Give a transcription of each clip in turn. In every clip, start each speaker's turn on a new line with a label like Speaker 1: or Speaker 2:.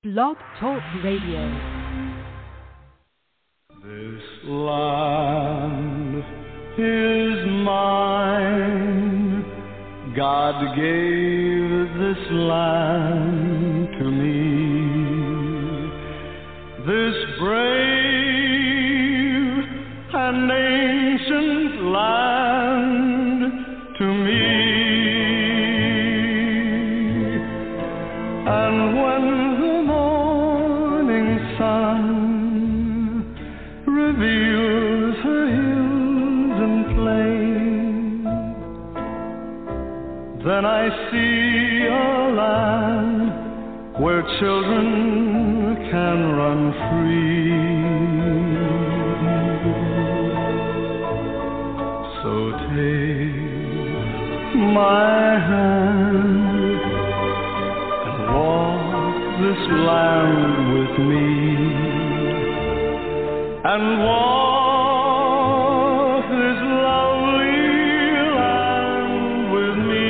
Speaker 1: Blog Talk Radio.
Speaker 2: This land is mine. God gave this land to me. This brave and ancient land to me. And when the morning sun reveals her hills and plains, then I see a land where children can run free. So take my hand and walk this land with me, and walk this lovely land with me.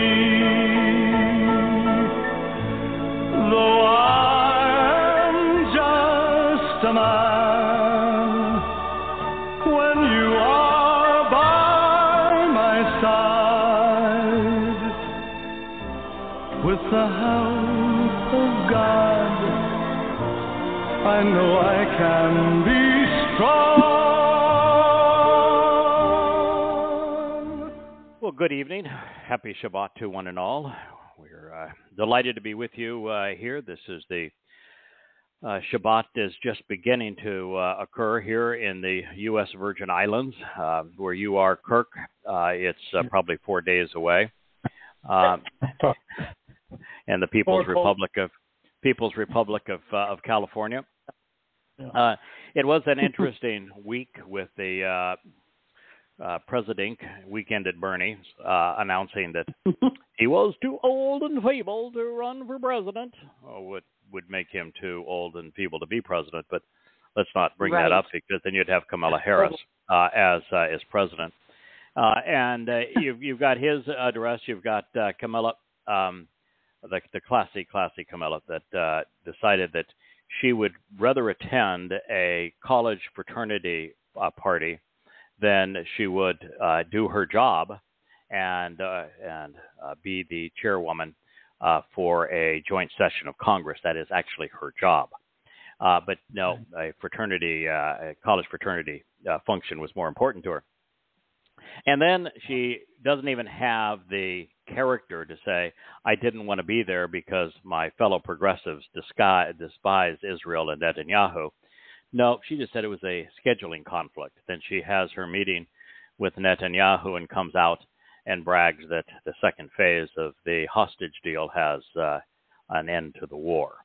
Speaker 2: Though I am just a man, when you are by my side, with the help of God, I know I can be strong.
Speaker 3: Well, good evening. Happy Shabat to one and all. We're delighted to be with you here. This is the Shabat is just beginning to occur here in the U.S. Virgin Islands, where you are, Kirk. It's probably 4 days away. And the People's Republic of California. It was an interesting week with the President Weekend at Bernie's announcing that he was too old and feeble to run for president. What would make him too old and feeble to be president? But let's not bring that up, because then you'd have Kamala Harris as president. And you've got his address. You've got Kamala, the classy Kamala, that decided that she would rather attend a college fraternity party than she would do her job and be the chairwoman for a joint session of Congress. That is actually her job. But no, a college fraternity function was more important to her. And then she doesn't even have the character to say, I didn't want to be there because my fellow progressives despise Israel and Netanyahu. No, she just said it was a scheduling conflict. Then she has her meeting with Netanyahu and comes out and brags that the second phase of the hostage deal has an end to the war.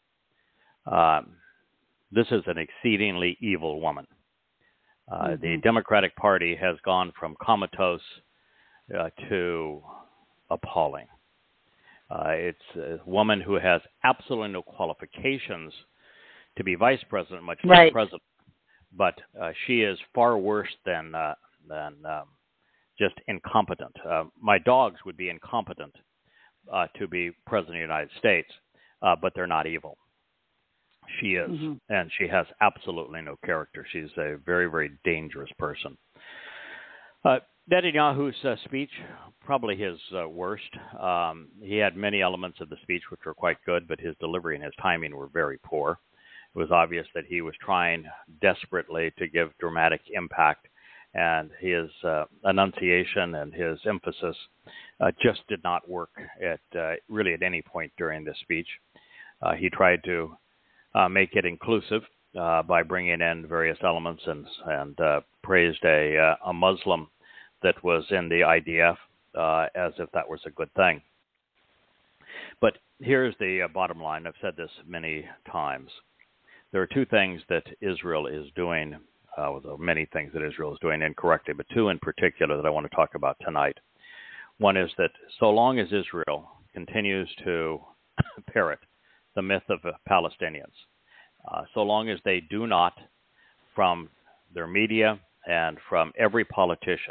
Speaker 3: This is an exceedingly evil woman. The Democratic Party has gone from comatose to appalling. It's a woman who has absolutely no qualifications to be vice president, much less president. But she is far worse than just incompetent. My dogs would be incompetent to be president of the United States, but they're not evil. She is, and she has absolutely no character. She's a very, very dangerous person. Netanyahu's speech, probably his worst. He had many elements of the speech which were quite good, but his delivery and his timing were very poor. It was obvious that he was trying desperately to give dramatic impact, and his enunciation and his emphasis just did not work at any point during the speech. He tried to make it inclusive by bringing in various elements and praised a Muslim that was in the IDF as if that was a good thing. But here's the bottom line. I've said this many times. There are two things that Israel is doing, many things that Israel is doing incorrectly, but two in particular that I want to talk about tonight. One is that so long as Israel continues to parrot the myth of Palestinians, so long as they do not, from their media and from every politician,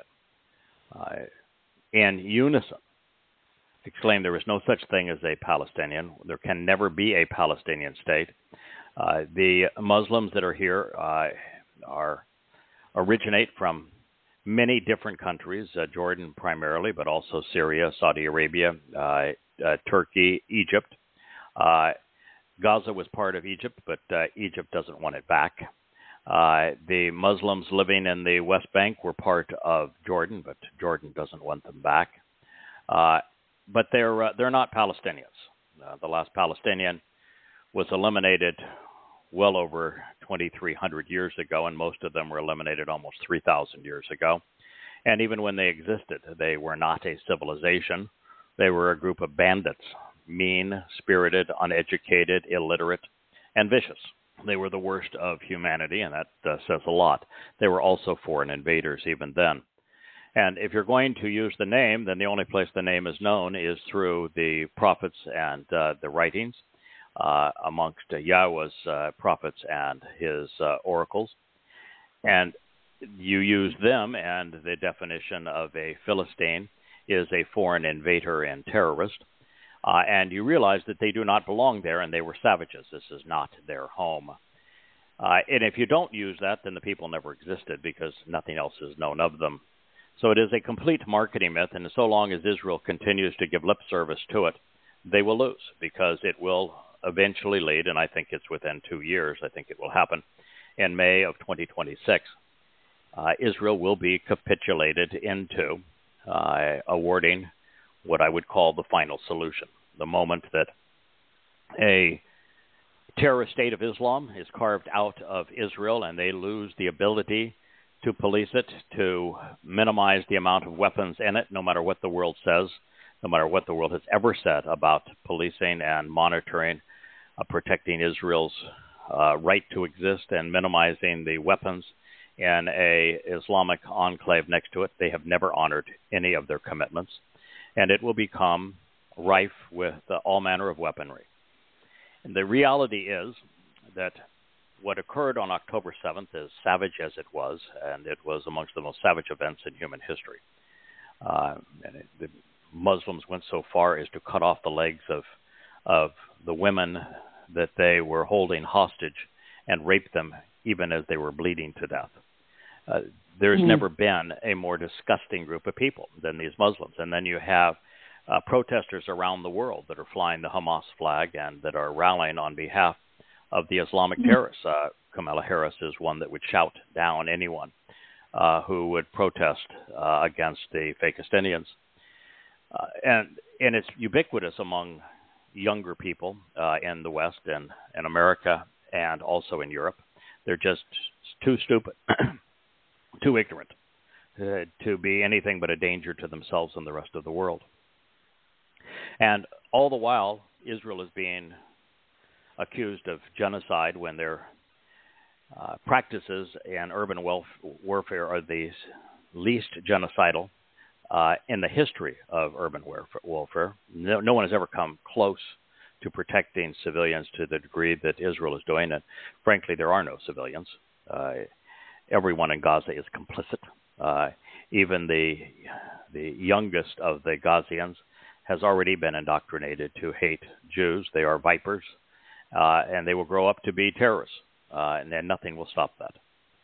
Speaker 3: in unison, exclaim there is no such thing as a Palestinian. There can never be a Palestinian state. The Muslims that are here originate from many different countries, Jordan primarily, but also Syria, Saudi Arabia, Turkey, Egypt. Gaza was part of Egypt, but Egypt doesn't want it back. The Muslims living in the West Bank were part of Jordan, but Jordan doesn't want them back. But they're not Palestinians. The last Palestinian was eliminated well over 2,300 years ago, and most of them were eliminated almost 3,000 years ago. And even when they existed, they were not a civilization. They were a group of bandits, mean-spirited, uneducated, illiterate, and vicious. They were the worst of humanity, and that says a lot. They were also foreign invaders even then. And if you're going to use the name, then the only place the name is known is through the prophets and the writings amongst Yahowah's prophets and his oracles. And you use them, and the definition of a Philistine is a foreign invader and terrorist. And you realize that they do not belong there, and they were savages. This is not their home. And if you don't use that, then the people never existed because nothing else is known of them. So it is a complete marketing myth, and so long as Israel continues to give lip service to it, they will lose because it will eventually lead, and I think it's within 2 years, I think it will happen, in May of 2026. Israel will be capitulated into awarding what I would call the final solution, the moment that a terrorist state of Islam is carved out of Israel and they lose the ability to police it, to minimize the amount of weapons in it, no matter what the world says, no matter what the world has ever said about policing and monitoring, protecting Israel's right to exist and minimizing the weapons in a Islamic enclave next to it. They have never honored any of their commitments, and it will become rife with all manner of weaponry. And the reality is that what occurred on October 7th, as savage as it was, and it was amongst the most savage events in human history. The Muslims went so far as to cut off the legs of the women that they were holding hostage and rape them even as they were bleeding to death. There's never been a more disgusting group of people than these Muslims. And then you have protesters around the world that are flying the Hamas flag and that are rallying on behalf of the Islamic terrorists. Kamala Harris is one that would shout down anyone who would protest against the Fakistinians. And it's ubiquitous among younger people in the West and in America and also in Europe. They're just too stupid, too ignorant to be anything but a danger to themselves and the rest of the world. And all the while, Israel is being accused of genocide when their practices in urban warfare are the least genocidal in the history of urban warfare. No one has ever come close to protecting civilians to the degree that Israel is doing it. Frankly, there are no civilians. Everyone in Gaza is complicit. Even the youngest of the Gazians has already been indoctrinated to hate Jews. They are vipers, and they will grow up to be terrorists, and then nothing will stop that.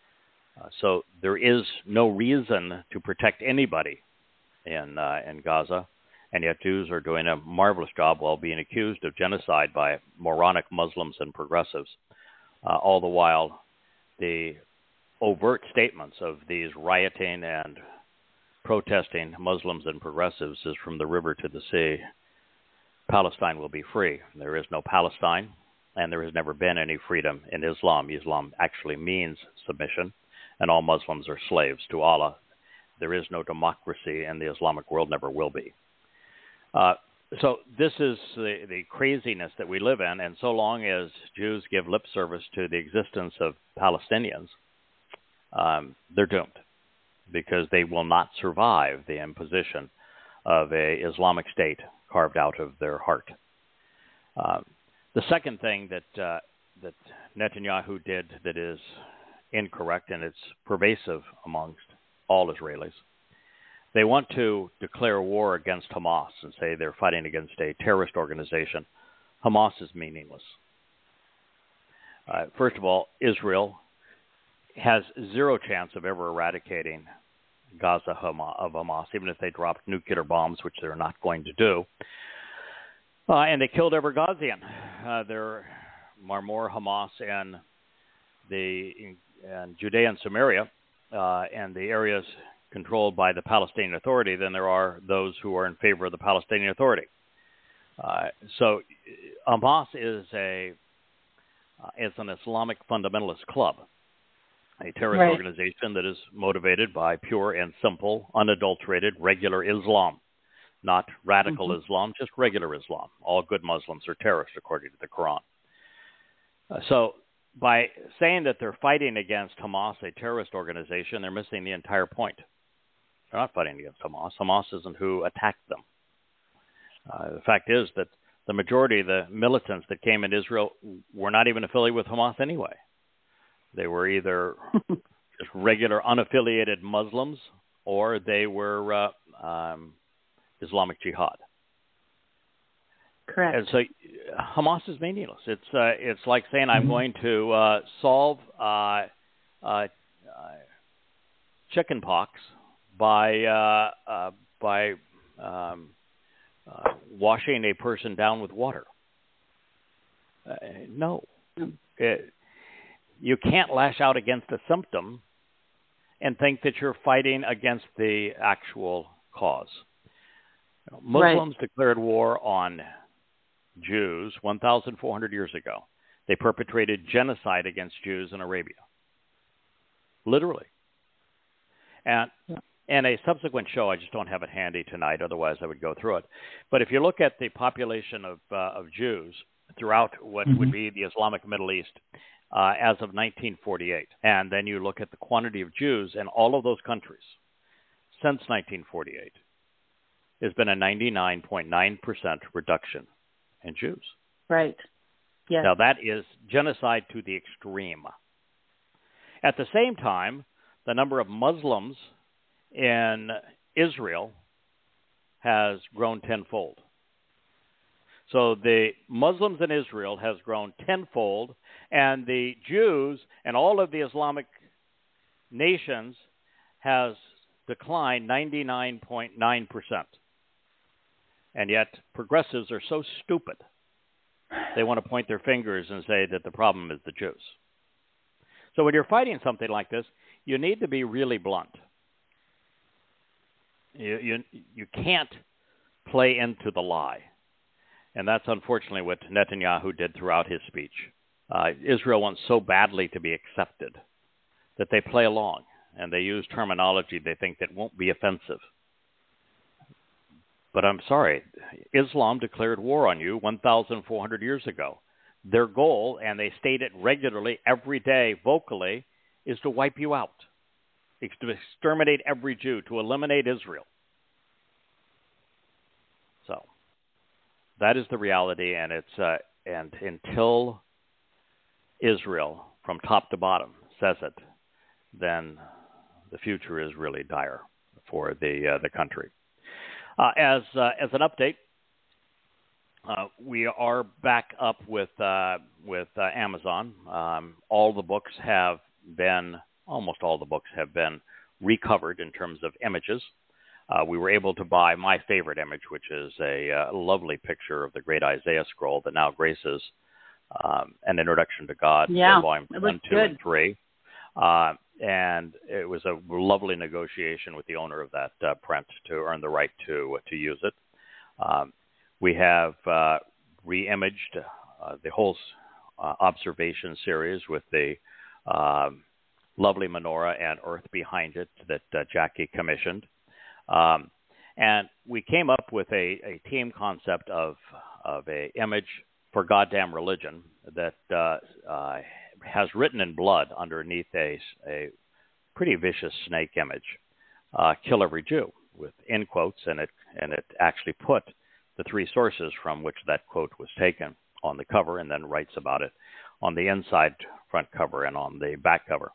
Speaker 3: So there is no reason to protect anybody in Gaza, and yet Jews are doing a marvelous job while being accused of genocide by moronic Muslims and progressives. All the while, the overt statements of these rioting and protesting Muslims and progressives is from the river to the sea. Palestine will be free. There is no Palestine, and there has never been any freedom in Islam. Islam actually means submission, and all Muslims are slaves to Allah. There is no democracy in the Islamic world, never will be. So this is the craziness that we live in, and so long as Jews give lip service to the existence of Palestinians, they're doomed, because they will not survive the imposition of a Islamic state carved out of their heart. The second thing that Netanyahu did that is incorrect, and it's pervasive amongst all Israelis, they want to declare war against Hamas and say they're fighting against a terrorist organization. Hamas is meaningless. First of all, Israel has zero chance of ever eradicating Gaza of Hamas, even if they dropped nuclear bombs, which they're not going to do. And they killed every Gazian. There are more Hamas in Judea and Samaria and the areas controlled by the Palestinian Authority than there are those who are in favor of the Palestinian Authority. So Hamas is an Islamic fundamentalist club, a terrorist organization that is motivated by pure and simple, unadulterated, regular Islam. Not radical Islam, just regular Islam. All good Muslims are terrorists, according to the Quran. So by saying that they're fighting against Hamas, a terrorist organization, they're missing the entire point. They're not fighting against Hamas. Hamas isn't who attacked them. The fact is that the majority of the militants that came in Israel were not even affiliated with Hamas anyway. They were either just regular unaffiliated Muslims or they were Islamic Jihad.
Speaker 4: Correct.
Speaker 3: And so Hamas is meaningless. It's like saying I'm going to solve chicken pox by washing a person down with water. No. You can't lash out against a symptom and think that you're fighting against the actual cause. Muslims declared war on Jews 1,400 years ago. They perpetrated genocide against Jews in Arabia. Literally. And a subsequent show, I just don't have it handy tonight, otherwise I would go through it. But if you look at the population of Jews throughout what would be the Islamic Middle East as of 1948, and then you look at the quantity of Jews in all of those countries since 1948, there's been a 99.9% reduction in Jews.
Speaker 4: Right. Yes.
Speaker 3: Now that is genocide to the extreme. At the same time, the number of Muslims in Israel has grown tenfold. So the Muslims in Israel has grown tenfold, and the Jews and all of the Islamic nations has declined 99.9%. And yet progressives are so stupid, they want to point their fingers and say that the problem is the Jews. So when you're fighting something like this, you need to be really blunt. You can't play into the lie. And that's unfortunately what Netanyahu did throughout his speech. Israel wants so badly to be accepted that they play along and they use terminology they think that won't be offensive. But I'm sorry, Islam declared war on you 1,400 years ago. Their goal, and they state it regularly every day vocally, is to wipe you out, to exterminate every Jew, to eliminate Israel. So that is the reality, and and until Israel, from top to bottom, says it, then the future is really dire for the country. As an update, we are back up with Amazon. Almost all the books have been recovered in terms of images. We were able to buy my favorite image, which is a lovely picture of the Great Isaiah Scroll that now graces an Introduction to God, volume 1, 2, and 3. And it was a lovely negotiation with the owner of that print to earn the right to use it. We have re-imaged the whole observation series with the lovely menorah and earth behind it that Jackie commissioned. And we came up with a team concept of a image for goddamn religion that has written in blood underneath a pretty vicious snake image, kill every Jew, with end quotes, and it actually put the three sources from which that quote was taken on the cover, and then writes about it on the inside front cover and on the back cover.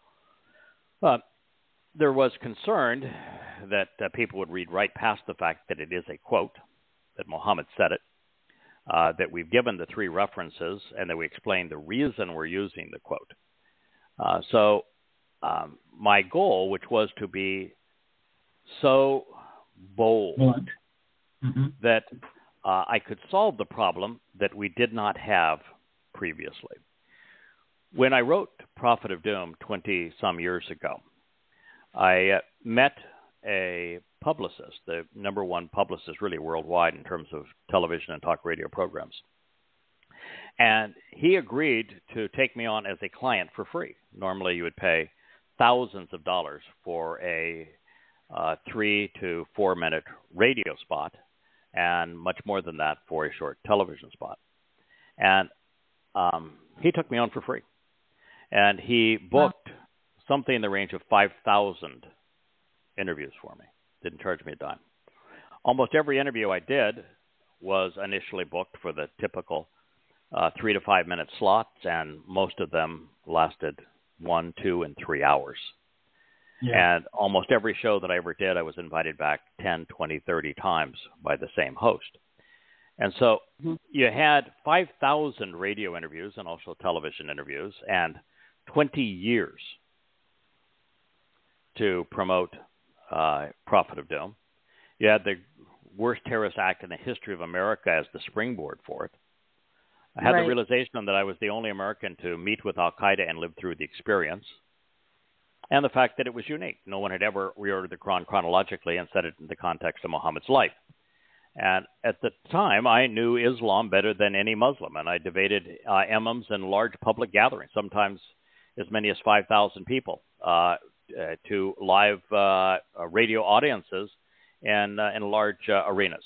Speaker 3: There was concern that people would read right past the fact that it is a quote, that Muhammad said it. that we've given the three references and that we explain the reason we're using the quote. So my goal, which was to be so bold that I could solve the problem that we did not have previously. When I wrote Prophet of Doom 20-some years ago, I met a publicist, the number one publicist really worldwide in terms of television and talk radio programs. And he agreed to take me on as a client for free. Normally you would pay thousands of dollars for a 3 to 4 minute radio spot and much more than that for a short television spot. And he took me on for free. And he booked something in the range of 5,000 interviews for me. Didn't charge me a dime. Almost every interview I did was initially booked for the typical 3 to 5 minute slots, and most of them lasted 1, 2, and 3 hours. Yeah. And almost every show that I ever did, I was invited back 10, 20, 30 times by the same host. And so you had 5,000 radio interviews and also television interviews and 20 years to promote Prophet of Doom. You had the worst terrorist act in the history of America as the springboard for it. I had the realization that I was the only American to meet with Al-Qaeda and live through the experience, and the fact that it was unique. No one had ever reordered the Quran chronologically and set it in the context of Muhammad's life. And at the time, I knew Islam better than any Muslim, and I debated imams in large public gatherings, sometimes as many as 5,000 people, to live radio audiences in large arenas.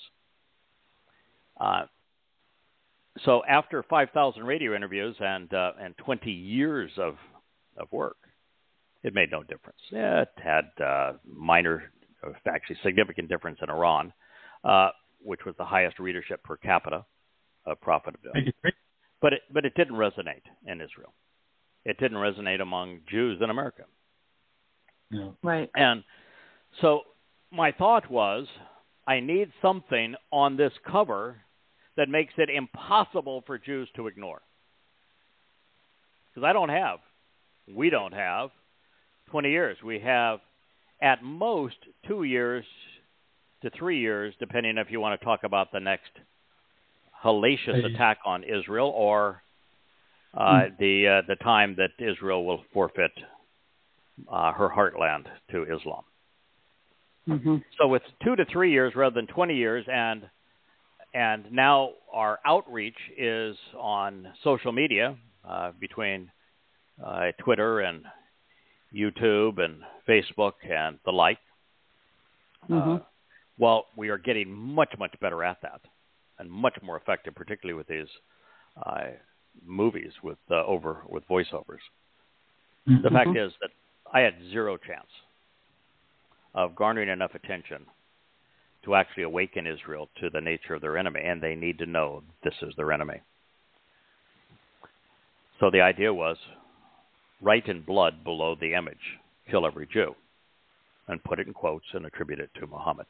Speaker 3: So after 5,000 radio interviews and 20 years of work, it made no difference. Yeah, it had minor, actually significant difference in Iran, which was the highest readership per capita of Prophet of Doom. But it didn't resonate in Israel. It didn't resonate among Jews in America.
Speaker 4: No. Right.
Speaker 3: And so my thought was, I need something on this cover that makes it impossible for Jews to ignore. Because we don't have 20 years. We have at most 2 years to 3 years, depending if you want to talk about the next hellacious attack on Israel or the time that Israel will forfeit her heartland to Islam. So it's 2 to 3 years rather than 20 years, and now our outreach is on social media between Twitter and YouTube and Facebook and the like. Well, we are getting much, much better at that and much more effective, particularly with these movies with voiceovers. The fact is that I had zero chance of garnering enough attention to actually awaken Israel to the nature of their enemy, and they need to know this is their enemy. So the idea was, write in blood below the image, kill every Jew, and put it in quotes and attribute it to Muhammad.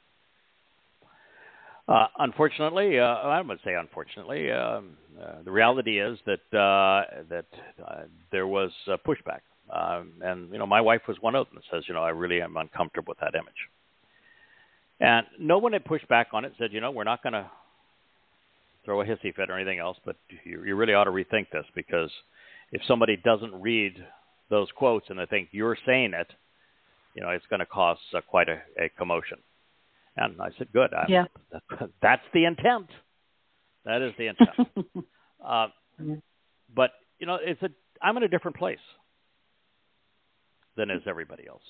Speaker 3: Unfortunately, I would say unfortunately, the reality is that there was pushback. And, my wife was one of them that says, I really am uncomfortable with that image. And no one had pushed back on it, said, we're not going to throw a hissy fit or anything else, but you really ought to rethink this, because if somebody doesn't read those quotes and they think you're saying it, it's going to cause quite a commotion. And I said, good. That's the intent. That is the intent. But, I'm in a different place than is everybody else.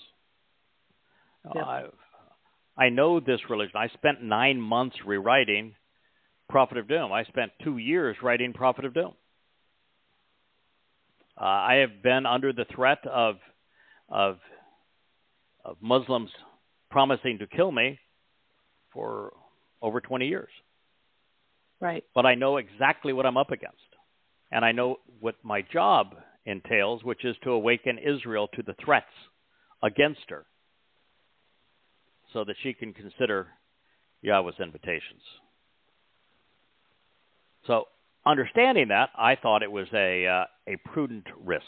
Speaker 3: I know this religion. I spent 9 months rewriting Prophet of Doom. I spent 2 years writing Prophet of Doom. I have been under the threat of Muslims promising to kill me for over 20 years.
Speaker 4: Right.
Speaker 3: But I know exactly what I'm up against. And I know what my job entails, which is to awaken Israel to the threats against her so that she can consider Yahweh's invitations. So understanding that, I thought it was a prudent risk.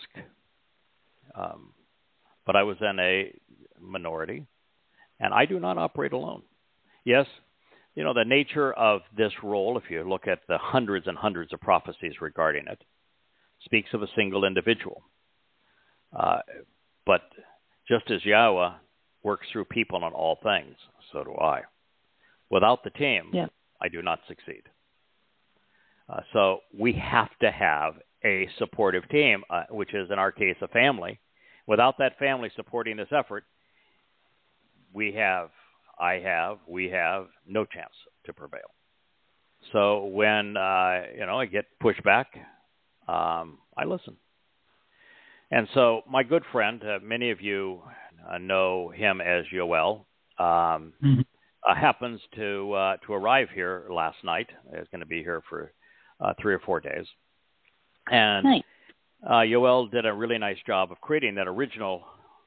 Speaker 3: But I was in a minority, and I do not operate alone. Yes, the nature of this role, if you look at the hundreds and hundreds of prophecies regarding it, speaks of a single individual. But just as Yahowah works through people on all things, so do I. Without the team, I do not succeed. So we have to have a supportive team, which is, in our case, a family. Without that family supporting this effort, we have no chance to prevail. So when, I get pushback, I listen. And so my good friend, many of you know him as Yow'el, happens to arrive here last night. He's going to be here for 3 or 4 days. And
Speaker 4: nice.
Speaker 3: Yow'el did a really nice job of creating that original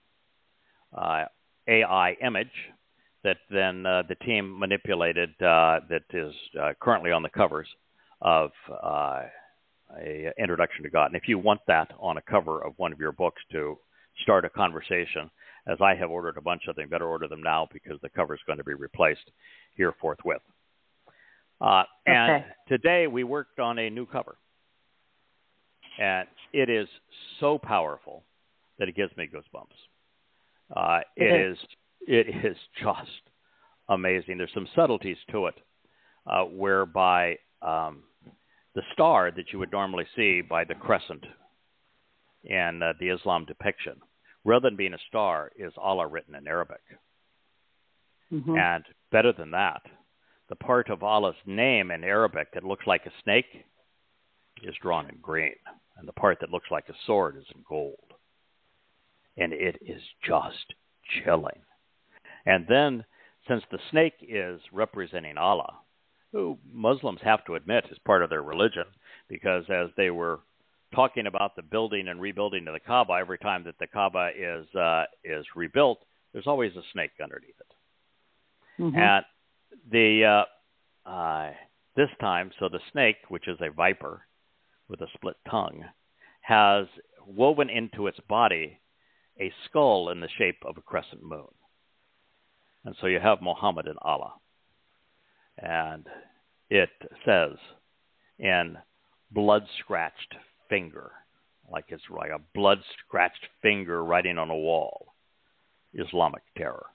Speaker 3: AI image that then the team manipulated that is currently on the covers of a Introduction to God. And if you want that on a cover of one of your books to start a conversation, as I have ordered a bunch of them, better order them now because the cover is going to be replaced here forthwith. And today we worked on a new cover. And it is so powerful that it gives me goosebumps. It is just amazing. There's some subtleties to it, whereby the star that you would normally see by the crescent in the Islam depiction, rather than being a star, is Allah written in Arabic. Mm-hmm. And better than that, the part of Allah's name in Arabic that looks like a snake is drawn in green, and the part that looks like a sword is in gold. And it is just chilling. And then, since the snake is representing Allah, who Muslims have to admit is part of their religion, because as they were talking about the building and rebuilding of the Kaaba, every time that the Kaaba is rebuilt, there's always a snake underneath it. Mm-hmm. And this time, so the snake, which is a viper with a split tongue, has woven into its body a skull in the shape of a crescent moon. And so you have Muhammad and Allah. And it says in blood-scratched finger, like it's like a blood-scratched finger writing on a wall, Islamic terror.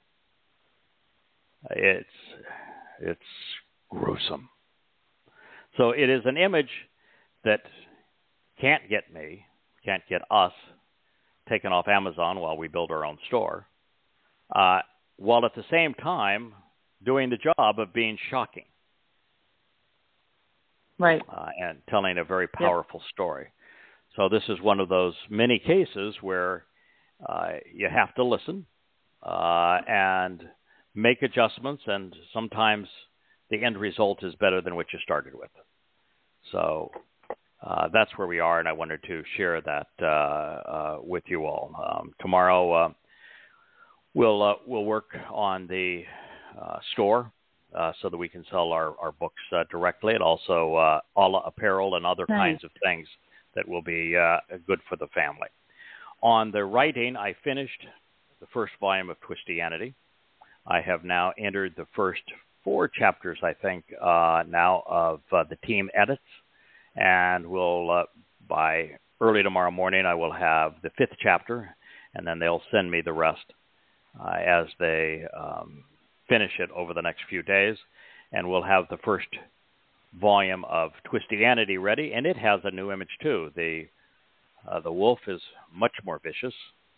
Speaker 3: It's gruesome. So it is an image that can't get us taken off Amazon while we build our own store, while at the same time doing the job of being shocking.
Speaker 4: Right.
Speaker 3: And telling a very powerful story. So this is one of those many cases where you have to listen and make adjustments, and sometimes the end result is better than what you started with. So that's where we are, and I wanted to share that with you all. Tomorrow we'll work on the store so that we can sell our books directly, and also Allah apparel and other kinds of things that will be good for the family. On the writing, I finished the first volume of Twistianity. I have now entered the first 4 chapters, I think, now of the team Erets, and we'll by early tomorrow morning I will have the 5th chapter, and then they'll send me the rest as they finish it over the next few days, and we'll have the first volume of Twistianity ready, and it has a new image too. The wolf is much more vicious,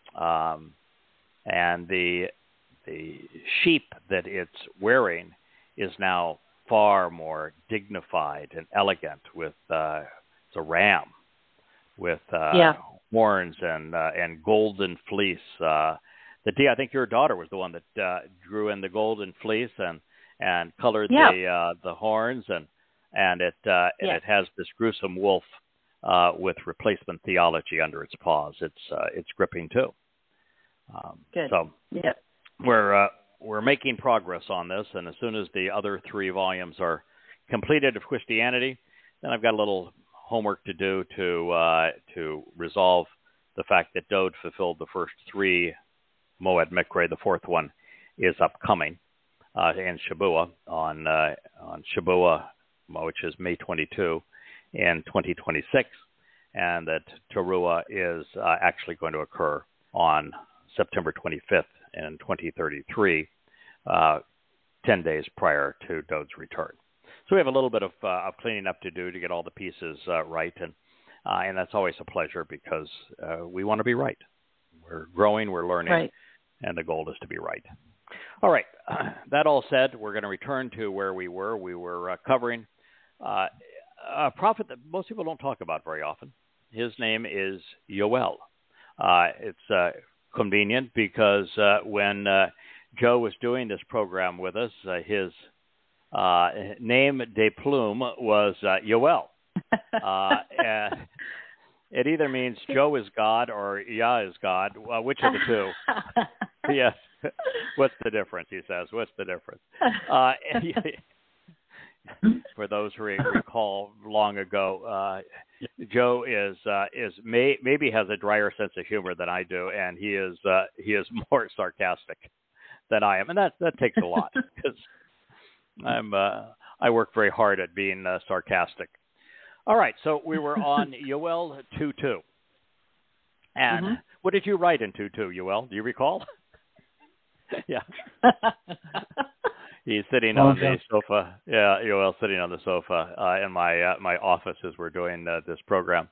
Speaker 3: and the sheep that it's wearing is now far more dignified and elegant. With it's a ram with horns and golden fleece. I think your daughter was the one that drew in the golden fleece and colored the horns, and it has this gruesome wolf with replacement theology under its paws. It's gripping too.
Speaker 4: Good.
Speaker 3: So we're making progress on this, and as soon as the other 3 volumes are completed of Christianity, And I've got a little homework to do to resolve the fact that Dode fulfilled the first 3 Moed Mikre. The 4th one is upcoming in Shabuah on Shabuah, which is May 22 in 2026, and that Towrah is actually going to occur on September 25th in 2033, 10 days prior to Dode's return. So we have a little bit of cleaning up to do to get all the pieces right, and that's always a pleasure because we want to be right. We're growing, we're learning,
Speaker 4: right.
Speaker 3: And the goal is to be right. All right. That all said, we're going to return to where we were. We were covering a prophet that most people don't talk about very often. His name is Yow'el. It's convenient because when Joe was doing this program with us, his name de plume was Yow'el. It either means Joe is God or Yah is God. Which of the two? Yes. What's the difference, he says. What's the difference? For those who recall long ago, Joe is maybe has a drier sense of humor than I do, and he is more sarcastic than I am, and that takes a lot because I work very hard at being sarcastic. All right, so we were on Yow'el 2:2, and what did you write in 2:2, Yow'el? Do you recall? Yeah. He's sitting on the sofa. Yeah, Yow'el's sitting on the sofa in my office as we're doing this program.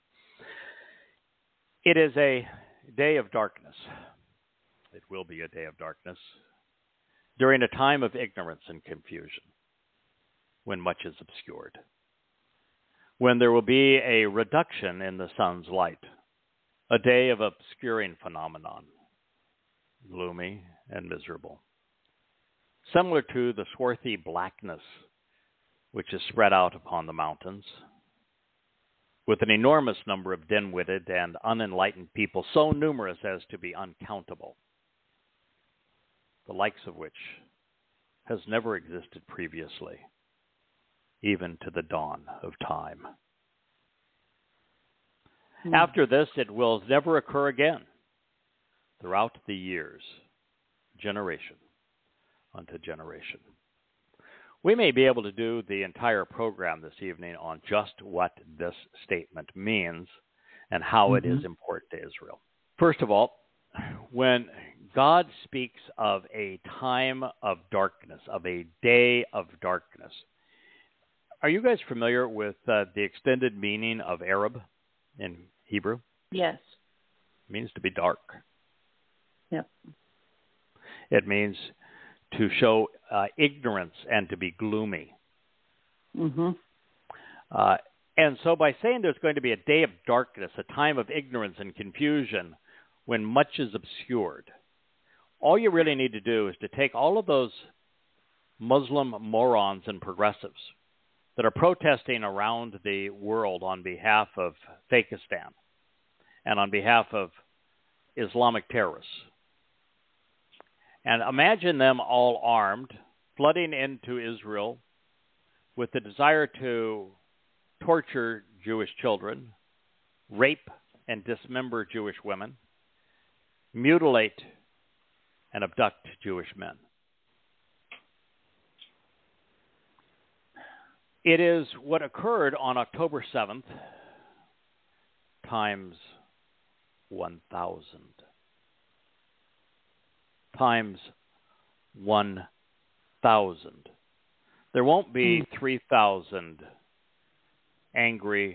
Speaker 3: It is a day of darkness. It will be a day of darkness during a time of ignorance and confusion, when much is obscured, when there will be a reduction in the sun's light, a day of obscuring phenomenon, gloomy and miserable, similar to the swarthy blackness which is spread out upon the mountains, with an enormous number of dim-witted and unenlightened people, so numerous as to be uncountable, the likes of which has never existed previously, even to the dawn of time. After this, it will never occur again throughout the years, generation unto generation. We may be able to do the entire program this evening on just what this statement means and how it is important to Israel. First of all, when God speaks of a time of darkness, of a day of darkness, are you guys familiar with the extended meaning of Arab in Hebrew?
Speaker 4: Yes.
Speaker 3: It means to be dark.
Speaker 4: Yep.
Speaker 3: It means to show ignorance and to be gloomy. And so by saying there's going to be a day of darkness, a time of ignorance and confusion, when much is obscured, all you really need to do is to take all of those Muslim morons and progressives that are protesting around the world on behalf of Fakistan and on behalf of Islamic terrorists, and imagine them all armed, flooding into Israel with the desire to torture Jewish children, rape and dismember Jewish women, mutilate and abduct Jewish men. It is what occurred on October 7th times 1,000. Times 1,000. There won't be 3,000 angry,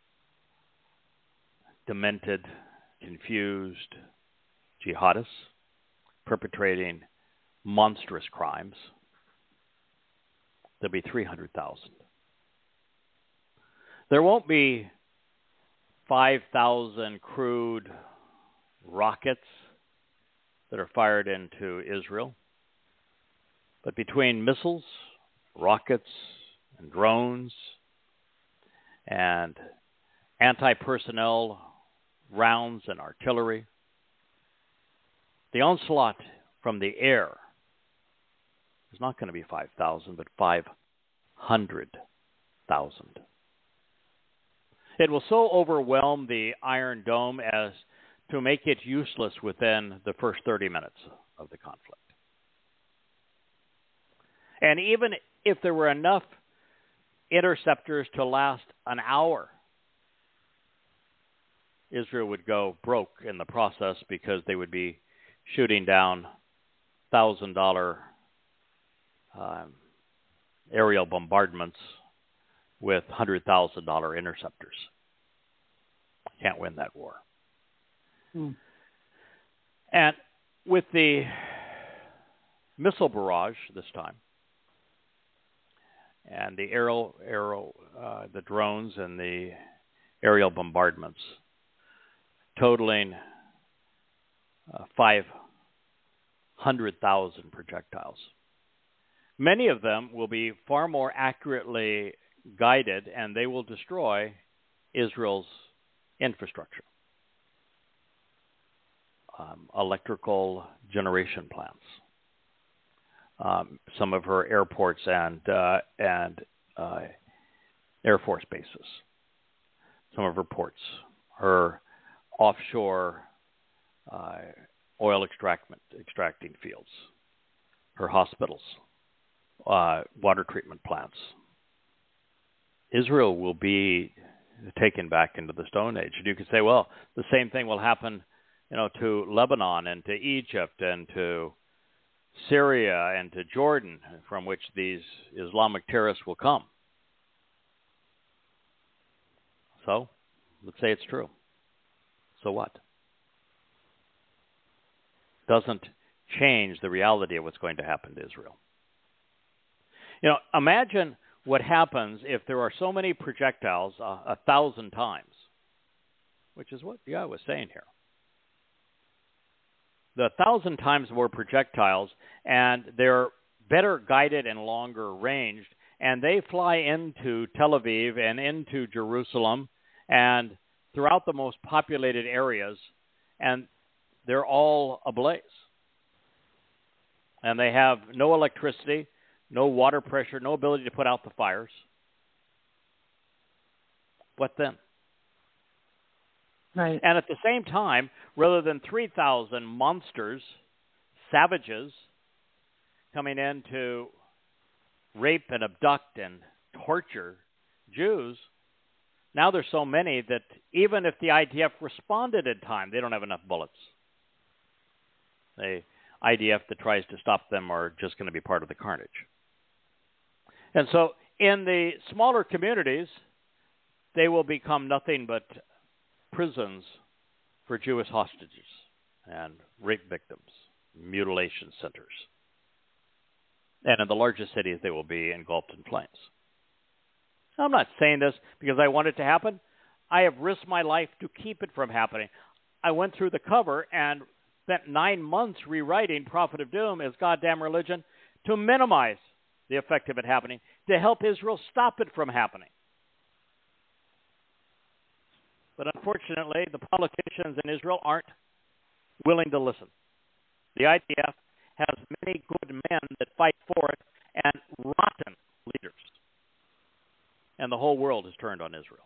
Speaker 3: demented, confused jihadists perpetrating monstrous crimes. There'll be 300,000. There won't be 5,000 crude rockets that are fired into Israel. But between missiles, rockets, and drones, and anti-personnel rounds and artillery, the onslaught from the air is not going to be 5,000, but 500,000. It will so overwhelm the Iron Dome as to make it useless within the first 30 minutes of the conflict. And even if there were enough interceptors to last an hour, Israel would go broke in the process because they would be shooting down $1,000 aerial bombardments with $100,000 interceptors. Can't win that war. And with the missile barrage this time, and the the drones and the aerial bombardments, totaling 500,000 projectiles. Many of them will be far more accurately guided, and they will destroy Israel's infrastructure, electrical generation plants, some of her airports and Air Force bases, some of her ports, her offshore oil extracting fields, her hospitals, water treatment plants. Israel will be taken back into the Stone Age. And you could say, well, the same thing will happen, to Lebanon and to Egypt and to Syria and to Jordan, from which these Islamic terrorists will come. So, let's say it's true. So what? Doesn't change the reality of what's going to happen to Israel. Imagine what happens if there are so many projectiles 1,000 times, which is what Yahowah was saying here. The 1,000 times more projectiles, and they're better guided and longer ranged, and they fly into Tel Aviv and into Jerusalem and throughout the most populated areas, and they're all ablaze. And they have no electricity, no water pressure, no ability to put out the fires. What then?
Speaker 4: Right.
Speaker 3: And at the same time, rather than 3,000 monsters, savages, coming in to rape and abduct and torture Jews, now there's so many that even if the IDF responded in time, they don't have enough bullets. The IDF that tries to stop them are just going to be part of the carnage. And so in the smaller communities, they will become nothing but prisons for Jewish hostages and rape victims, mutilation centers. And in the largest cities, they will be engulfed in flames. I'm not saying this because I want it to happen. I have risked my life to keep it from happening. I went through the cover and spent 9 months rewriting Prophet of Doom as goddamn religion to minimize the effect of it happening, to help Israel stop it from happening. But unfortunately, the politicians in Israel aren't willing to listen. The IDF has many good men that fight for it and rotten leaders. And the whole world has turned on Israel.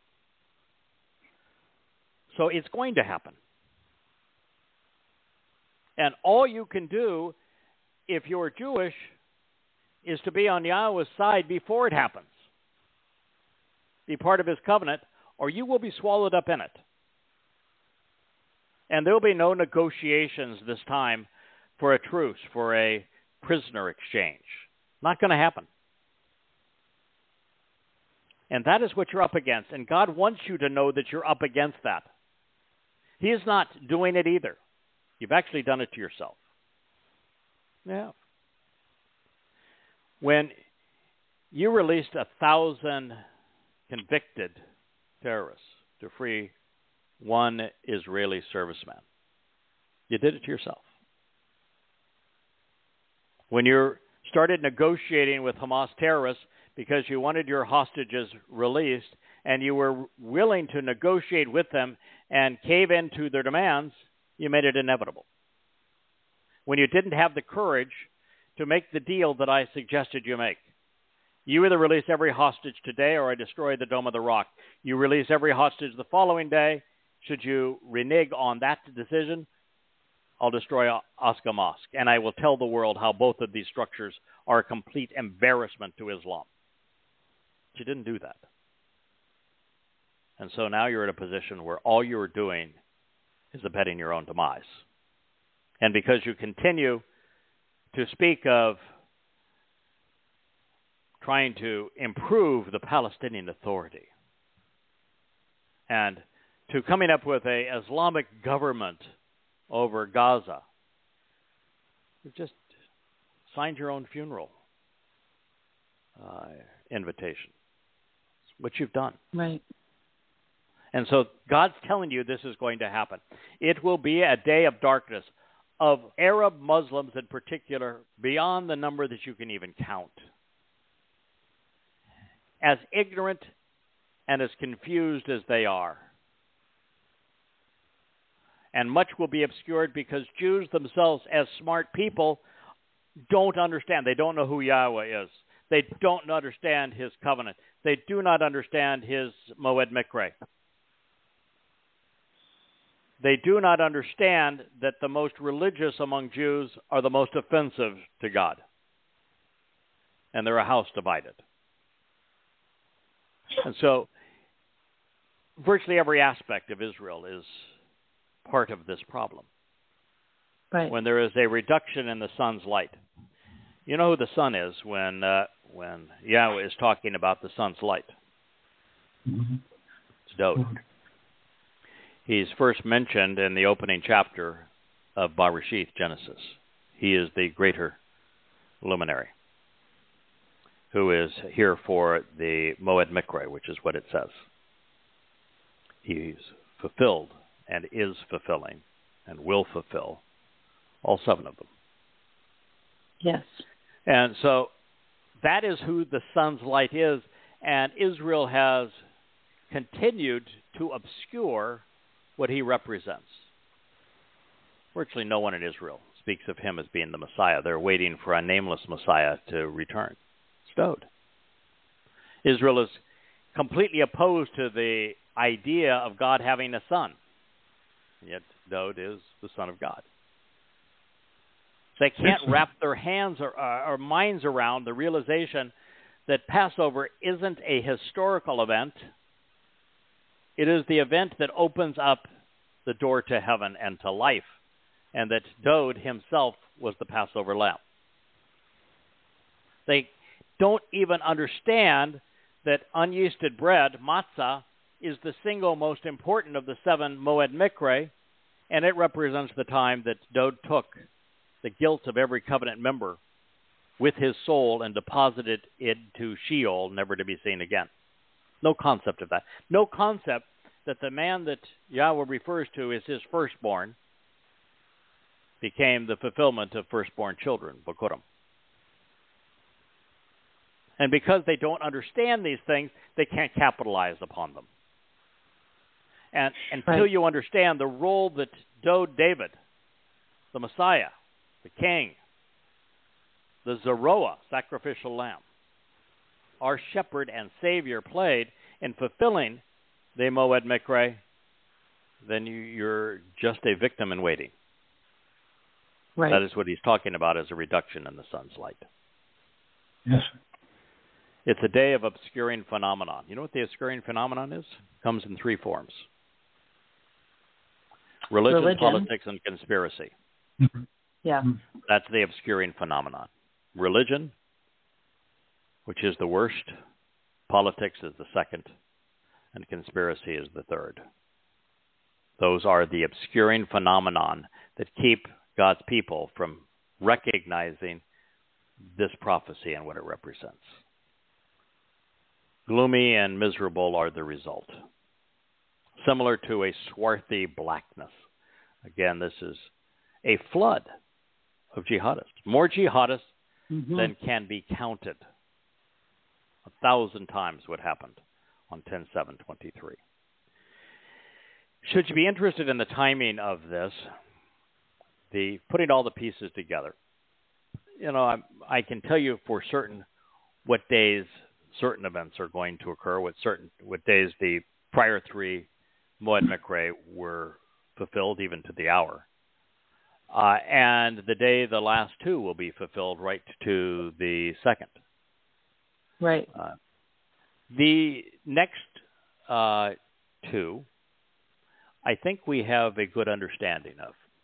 Speaker 3: So it's going to happen. And all you can do, if you're Jewish, is to be on Yahowah's side before it happens. Be part of his covenant, or you will be swallowed up in it. And there will be no negotiations this time for a truce, for a prisoner exchange. Not going to happen. And that is what you're up against. And God wants you to know that you're up against that. He is not doing it either. You've actually done it to yourself. Yeah. When you released 1,000 convicted terrorists to free one Israeli serviceman, you did it to yourself. When you started negotiating with Hamas terrorists because you wanted your hostages released and you were willing to negotiate with them and cave into their demands, you made it inevitable. When you didn't have the courage to make the deal that I suggested you make, You either release every hostage today or I destroy the Dome of the Rock. You release every hostage the following day. Should you renege on that decision, I'll destroy Osca Mosque. And I will tell the world how both of these structures are a complete embarrassment to Islam. She didn't do that. And so now you're in a position where all you're doing is abetting your own demise. And because you continue to speak of trying to improve the Palestinian Authority and to coming up with an Islamic government over Gaza, you've just signed your own funeral invitation. It's what you've done.
Speaker 4: Right.
Speaker 3: And so God's telling you this is going to happen. It will be a day of darkness, of Arab Muslims in particular, beyond the number that you can even count. As ignorant and as confused as they are. And much will be obscured because Jews themselves, as smart people, don't understand. They don't know who Yahweh is. They don't understand his covenant. They do not understand his Moed Mikre. They do not understand that the most religious among Jews are the most offensive to God. And they're a house divided. And so virtually every aspect of Israel is part of this problem.
Speaker 4: Right.
Speaker 3: When there is a reduction in the sun's light. You know who the sun is when Yahweh is talking about the sun's light?
Speaker 5: Mm-hmm.
Speaker 3: It's Dod. He's first mentioned in the opening chapter of Bereshith, Genesis. He is the greater luminary who is here for the Moed Mikre, which is what it says. He's fulfilled and is fulfilling and will fulfill all 7 of them.
Speaker 4: Yes.
Speaker 3: And so that is who the sun's light is, and Israel has continued to obscure what he represents. Virtually no one in Israel speaks of him as being the Messiah. They're waiting for a nameless Messiah to return. Stowed. Israel is completely opposed to the idea of God having a son. Yet Dod is the Son of God. They can't wrap their hands or minds around the realization that Passover isn't a historical event. It is the event that opens up the door to heaven and to life, and that Dod himself was the Passover lamb. They don't even understand that unyeasted bread, matzah, is the single most important of the 7 Moed Mikre, and it represents the time that Dod took the guilt of every covenant member with his soul and deposited it into Sheol, never to be seen again. No concept of that. No concept that the man that Yahweh refers to as his firstborn became the fulfillment of firstborn children, Bokurim. And because they don't understand these things, they can't capitalize upon them. And until you understand the role that David, the Messiah, the King, the Zeroah, sacrificial lamb, our shepherd and Savior played in fulfilling the Moed Mikre, then you're just a victim in waiting.
Speaker 4: Right.
Speaker 3: That is what he's talking about as a reduction in the sun's light.
Speaker 5: Yes.
Speaker 3: It's a day of obscuring phenomenon. You know what the obscuring phenomenon is? It comes in 3 forms. Religion, politics, and conspiracy.
Speaker 5: Mm-hmm.
Speaker 4: Yeah.
Speaker 3: That's the obscuring phenomenon. Religion, which is the worst. Politics is the second. And conspiracy is the third. Those are the obscuring phenomenon that keep God's people from recognizing this prophecy and what it represents. Gloomy and miserable are the result. Similar to a swarthy blackness. Again, this is a flood of jihadists. More jihadists than can be counted. 1,000 times what happened on 10/7/23. Should you be interested in the timing of this, putting all the pieces together, I can tell you for certain what days certain events are going to occur, what days the prior three Moed Mikre were fulfilled even to the hour. And the day the last two will be fulfilled right to the second.
Speaker 4: Right.
Speaker 3: The next two, I think we have a good understanding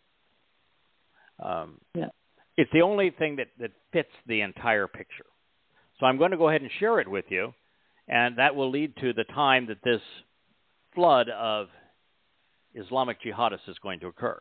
Speaker 3: of. It's the only thing that fits the entire picture. So I'm going to go ahead and share it with you, and that will lead to the time that this flood of Islamic jihadists is going to occur.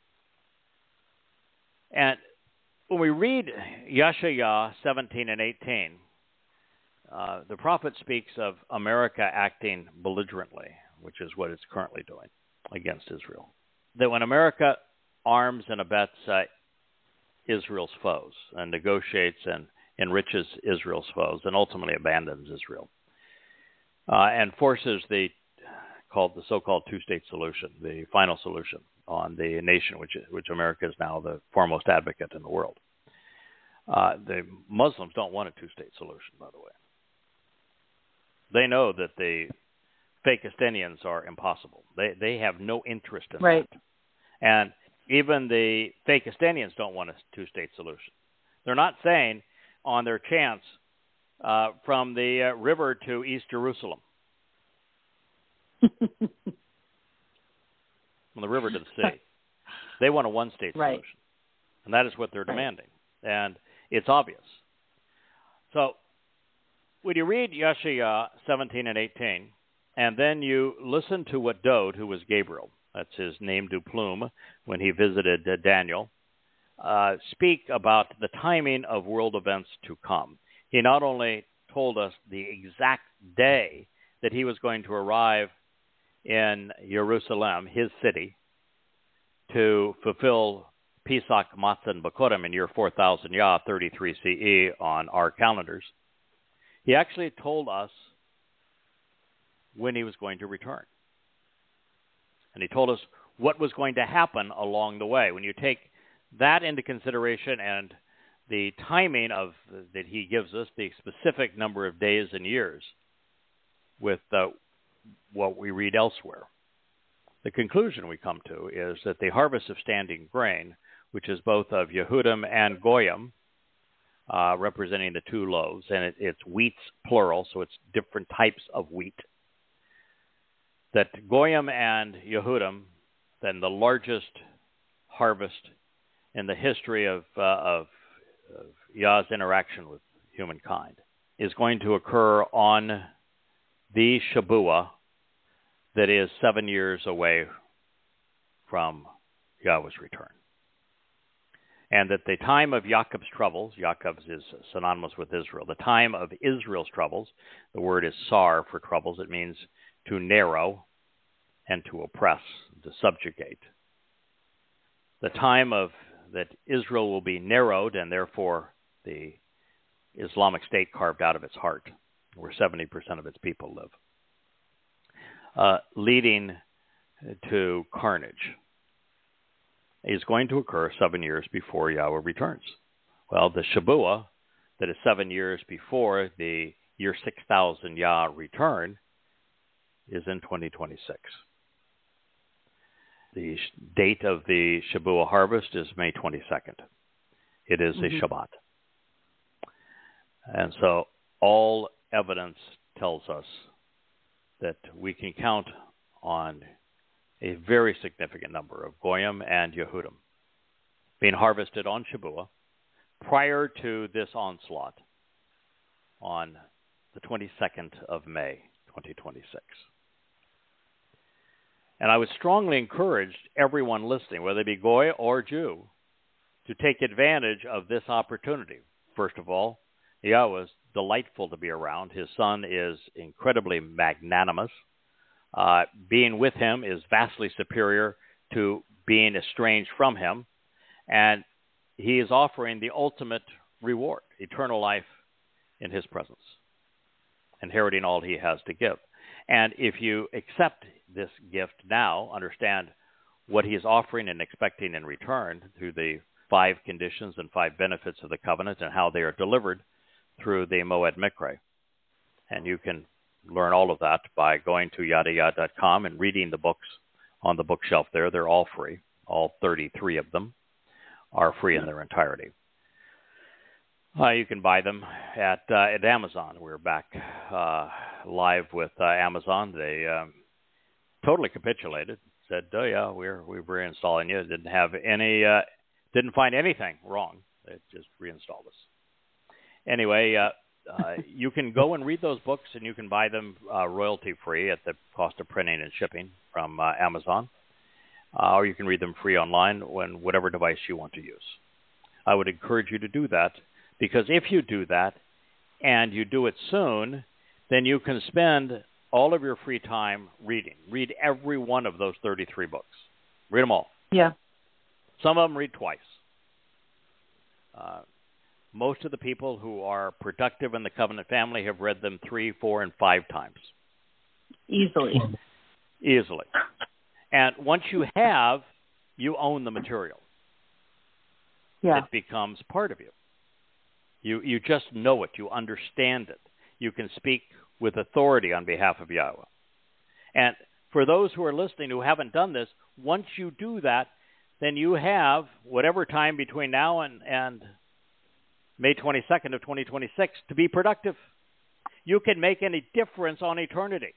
Speaker 3: And when we read Yahowah 17 and 18, the prophet speaks of America acting belligerently, which is what it's currently doing against Israel. That when America arms and abets Israel's foes and negotiates and enriches Israel's foes and ultimately abandons Israel and forces the so-called two-state solution, the final solution on the nation, which America is now the foremost advocate in the world. The Muslims don't want a two-state solution, by the way. They know that the Fakistinians are impossible. They have no interest in that. And even the Fakistinians don't want a two-state solution. They're not saying on their chance from the river to East Jerusalem. From the river to the sea. They want a one-state solution. And that is what they're demanding. And it's obvious. So when you read Yahowah 17 and 18, and then you listen to what Dode, who was Gabriel, that's his name du plume, when he visited Daniel, speak about the timing of world events to come. He not only told us the exact day that he was going to arrive in Jerusalem, his city, to fulfill Pesach, Matzah, and Bakurim in year 4000 Yah, 33 CE on our calendars. He actually told us when he was going to return. And he told us what was going to happen along the way. When you take that into consideration and the timing of that he gives us, the specific number of days and years with what we read elsewhere, the conclusion we come to is that the harvest of standing grain, which is both of Yehudim and Goyim, representing the two loaves, and it's wheats plural, so it's different types of wheat, that Goyim and Yehudim, then the largest harvest in the history of Yah's interaction with humankind, is going to occur on the Shabuah that is 7 years away from Yahweh's return. And that the time of Yaakov's troubles, Yaakov is synonymous with Israel, the time of Israel's troubles, the word is sar for troubles, it means to narrow and to oppress, to subjugate. The time of that Israel will be narrowed and therefore the Islamic State carved out of its heart, where 70% of its people live, leading to carnage, is going to occur 7 years before Yahweh returns. Well, the Shabuah, that is 7 years before the year 6000 Yah return, is in 2026. The date of the Shabuah harvest is May 22nd. It is a Shabbat. And so all evidence tells us that we can count on a very significant number of Goyim and Yehudim being harvested on Shabuah prior to this onslaught on the 22nd of May, 2026. And I would strongly encourage everyone listening, whether it be Goy or Jew, to take advantage of this opportunity. First of all, Yahweh is delightful to be around. His son is incredibly magnanimous. Being with him is vastly superior to being estranged from him. And he is offering the ultimate reward, eternal life in his presence, inheriting all he has to give. And if you accept this gift now, understand what he is offering and expecting in return through the 5 conditions and 5 benefits of the covenant and how they are delivered through the Moed Mikre. And you can learn all of that by going to yadayah.com and reading the books on the bookshelf there. They're all free. All 33 of them are free in their entirety. You can buy them at Amazon. We're back live with Amazon. They totally capitulated. Said, "Oh yeah, we're reinstalling you." Didn't find anything wrong. They just reinstalled us. Anyway, you can go and read those books, and you can buy them royalty free at the cost of printing and shipping from Amazon, or you can read them free online on whatever device you want to use. I would encourage you to do that, because if you do that and you do it soon, then you can spend all of your free time reading. Read every one of those 33 books. Read them all.
Speaker 4: Yeah.
Speaker 3: Some of them read twice. Most of the people who are productive in the covenant family have read them 3, 4, and 5 times.
Speaker 4: Easily.
Speaker 3: And once you have, you own the material.
Speaker 4: Yeah.
Speaker 3: It becomes part of you. You just know it. You understand it. You can speak with authority on behalf of Yahowah. And for those who are listening who haven't done this, once you do that, then you have whatever time between now and May 22nd of 2026 to be productive. You can make any difference on eternity.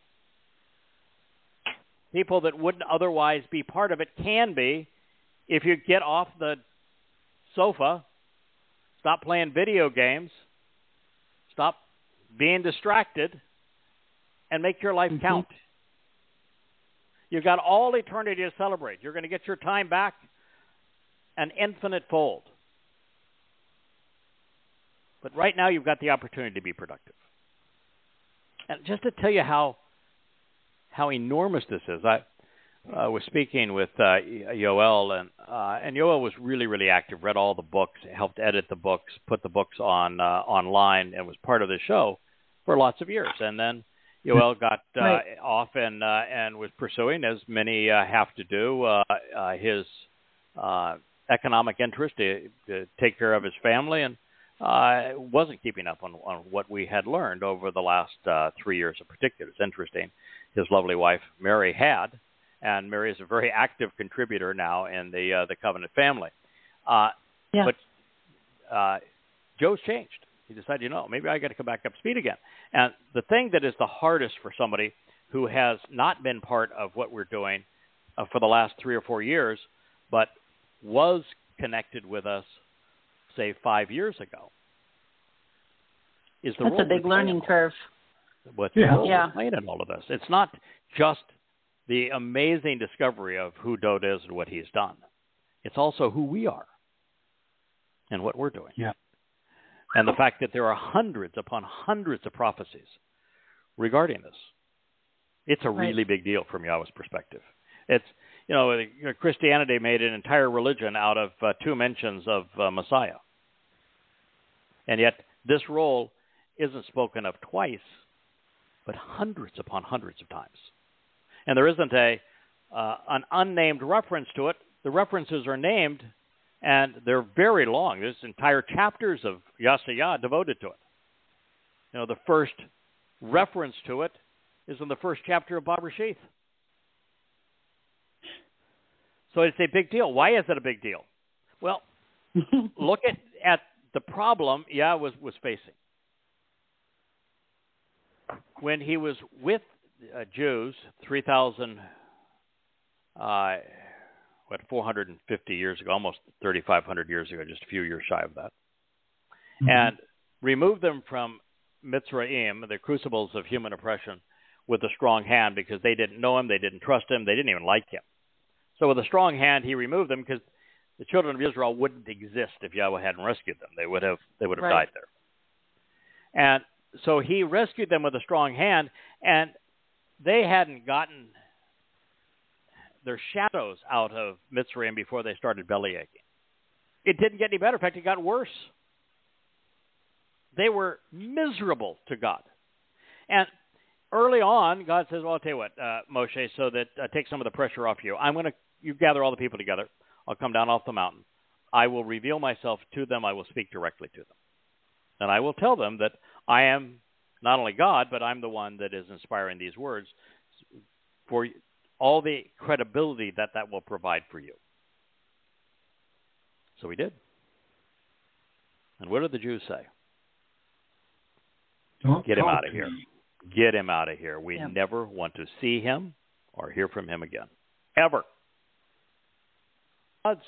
Speaker 3: People that wouldn't otherwise be part of it can be if you get off the sofa, stop playing video games, stop being distracted, and make your life count. You've got all eternity to celebrate. You're going to get your time back an infinite fold. But right now you've got the opportunity to be productive. And just to tell you how enormous this is, I was speaking with Yow'el, and Yow'el was really, really active, read all the books, helped edit the books, put the books online, and was part of the show for lots of years. And then Yow'el got off and was pursuing, as many have to do, his economic interest to take care of his family, and wasn't keeping up on what we had learned over the last 3 years in particular. It's interesting. His lovely wife, Mary, had, and Mary is a very active contributor now in the Covenant family. But Joe's changed. He decided, maybe I got to come back up to speed again. And the thing that is the hardest for somebody who has not been part of what we're doing for the last 3 or 4 years, but was connected with us, say, 5 years ago, is the role.
Speaker 4: That's a big learning curve.
Speaker 3: What's the role we're playing in all of this? It's not just the amazing discovery of who Dode is and what he's done. It's also who we are and what we're doing.
Speaker 5: Yeah.
Speaker 3: And the fact that there are hundreds upon hundreds of prophecies regarding this. It's a really big deal from Yahweh's perspective. It's, Christianity made an entire religion out of 2 mentions of Messiah. And yet this role isn't spoken of twice, but hundreds upon hundreds of times. And there isn't an unnamed reference to it. The references are named, and they're very long. There's entire chapters of Yasayah devoted to it. The first reference to it is in the first chapter of Babreshith. So it's a big deal. Why is it a big deal? Well, look at the problem Yah was facing. When he was with Jews 450 years ago, almost 3,500 years ago, just a few years shy of that, and removed them from Mitzrayim, the crucibles of human oppression, with a strong hand, because they didn't know him, they didn't trust him, they didn't even like him. So with a strong hand, he removed them, because the children of Israel wouldn't exist if Yahweh hadn't rescued them. They would have died there. And so he rescued them with a strong hand, and they hadn't gotten their shadows out of Mitzrayim before they started bellyaching. It didn't get any better. In fact, it got worse. They were miserable to God. And early on, God says, well, I'll tell you what, Moshe, so that take some of the pressure off you. You gather all the people together. I'll come down off the mountain. I will reveal myself to them. I will speak directly to them. And I will tell them that I am not only God, but I'm the one that is inspiring these words for all the credibility that that will provide for you. So we did. And what did the Jews say?
Speaker 5: Don't
Speaker 3: Get him
Speaker 5: talk
Speaker 3: out of
Speaker 5: to
Speaker 3: here.
Speaker 5: me.
Speaker 3: Get him out of here. We
Speaker 4: Yeah.
Speaker 3: never want to see him or hear from him again. Ever. God's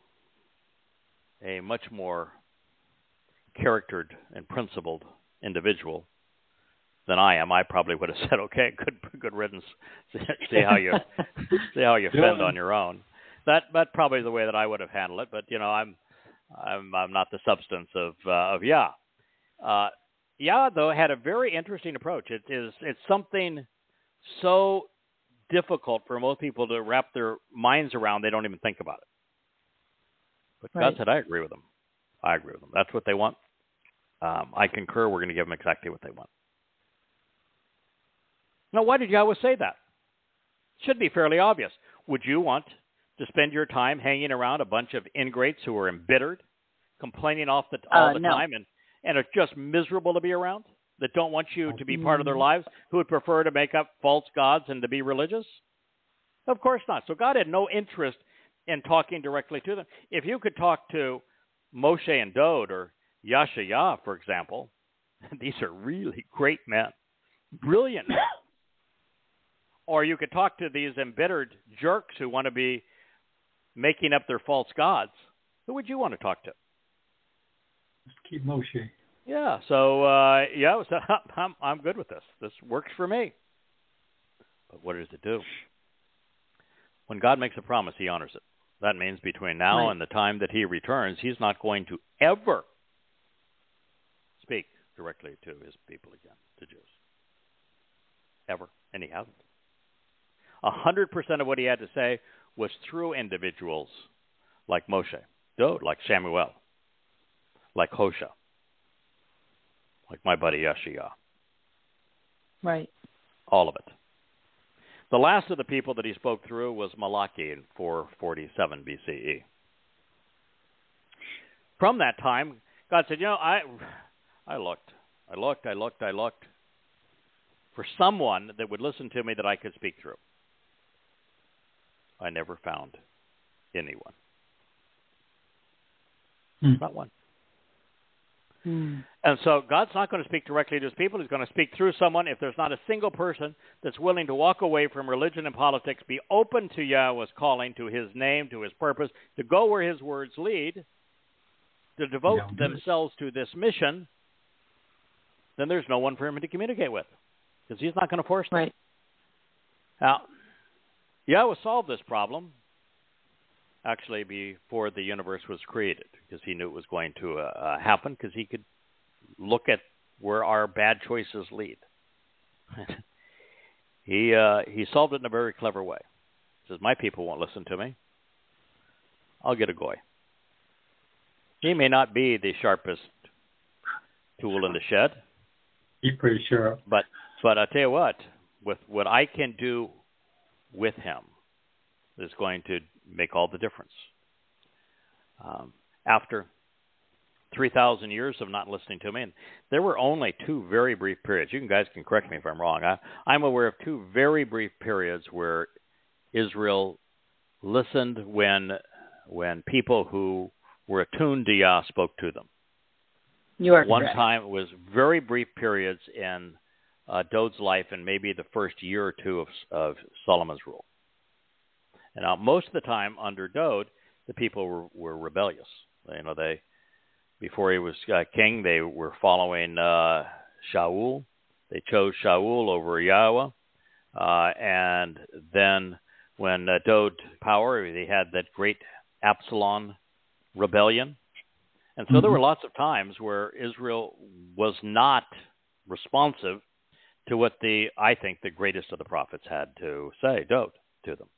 Speaker 3: a much more charactered and principled individual than I am. I probably would have said, "Okay, good riddance. See how you fend on your own." That's probably the way that I would have handled it. But I'm not the substance of Yah. Yah, though, had a very interesting approach. It's something so difficult for most people to wrap their minds around, they don't even think about it. But
Speaker 4: Right.
Speaker 3: God said, I agree with them. I agree with them. That's what they want. I concur. We're going to give them exactly what they want. Now, why did Yahweh say that? Should be fairly obvious. Would you want to spend your time hanging around a bunch of ingrates who are embittered, complaining all the
Speaker 4: No.
Speaker 3: time, and are just miserable to be around, that don't want you to be part of their lives, who would prefer to make up false gods and to be religious? Of course not. So God had no interest in talking directly to them. If you could talk to Moshe and Dode or Yahowah, for example, these are really great men, brilliant men. Or you could talk to these embittered jerks who want to be making up their false gods. Who would you want to talk to?
Speaker 5: Just keep Moshe.
Speaker 3: Yeah, so so I'm good with this. This works for me. But what does it do? When God makes a promise, he honors it. That means between now
Speaker 4: Right.
Speaker 3: and the time that he returns, he's not going to ever speak directly to his people again, to Jews. Ever. And he hasn't. 100% of what he had to say was through individuals like Moshe, Dode, like Shamuel, like Hosha, like my buddy Yahowah.
Speaker 4: Right.
Speaker 3: All of it. The last of the people that he spoke through was Malachi in 447 BCE. From that time, God said, I looked for someone that would listen to me that I could speak through. I never found anyone. Not one. And so God's not going to speak directly to his people. He's going to speak through someone. If there's not a single person that's willing to walk away from religion and politics, be open to Yahweh's calling, to his name, to his purpose, to go where his words lead, to devote themselves to this mission, then there's no one for him to communicate with, because he's not going to force them.
Speaker 4: Right.
Speaker 3: Now, Yahweh solved this problem actually before the universe was created, because he knew it was going to happen, because he could look at where our bad choices lead. He solved it in a very clever way. He says, my people won't listen to me. I'll get a goy. He may not be the sharpest tool in the shed.
Speaker 5: He's pretty sharp.
Speaker 3: But I'll tell you what, with what I can do with him is going to make all the difference. After 3,000 years of not listening to me, and there were only two very brief periods. You guys can correct me if I'm wrong. I'm aware of two very brief periods where Israel listened when people who were attuned to Yah spoke to them.
Speaker 4: You are
Speaker 3: One
Speaker 4: correct.
Speaker 3: time it was very brief periods in Dode's life and maybe the first year or two of Solomon's rule. And now most of the time under Dode, the people were rebellious. They before he was king, they were following Shaul. They chose Shaul over Yahowah. And then when Dode power, they had that great Absalom rebellion. And so there were lots of times where Israel was not responsive to what I think the greatest of the prophets had to say, Dode, to them.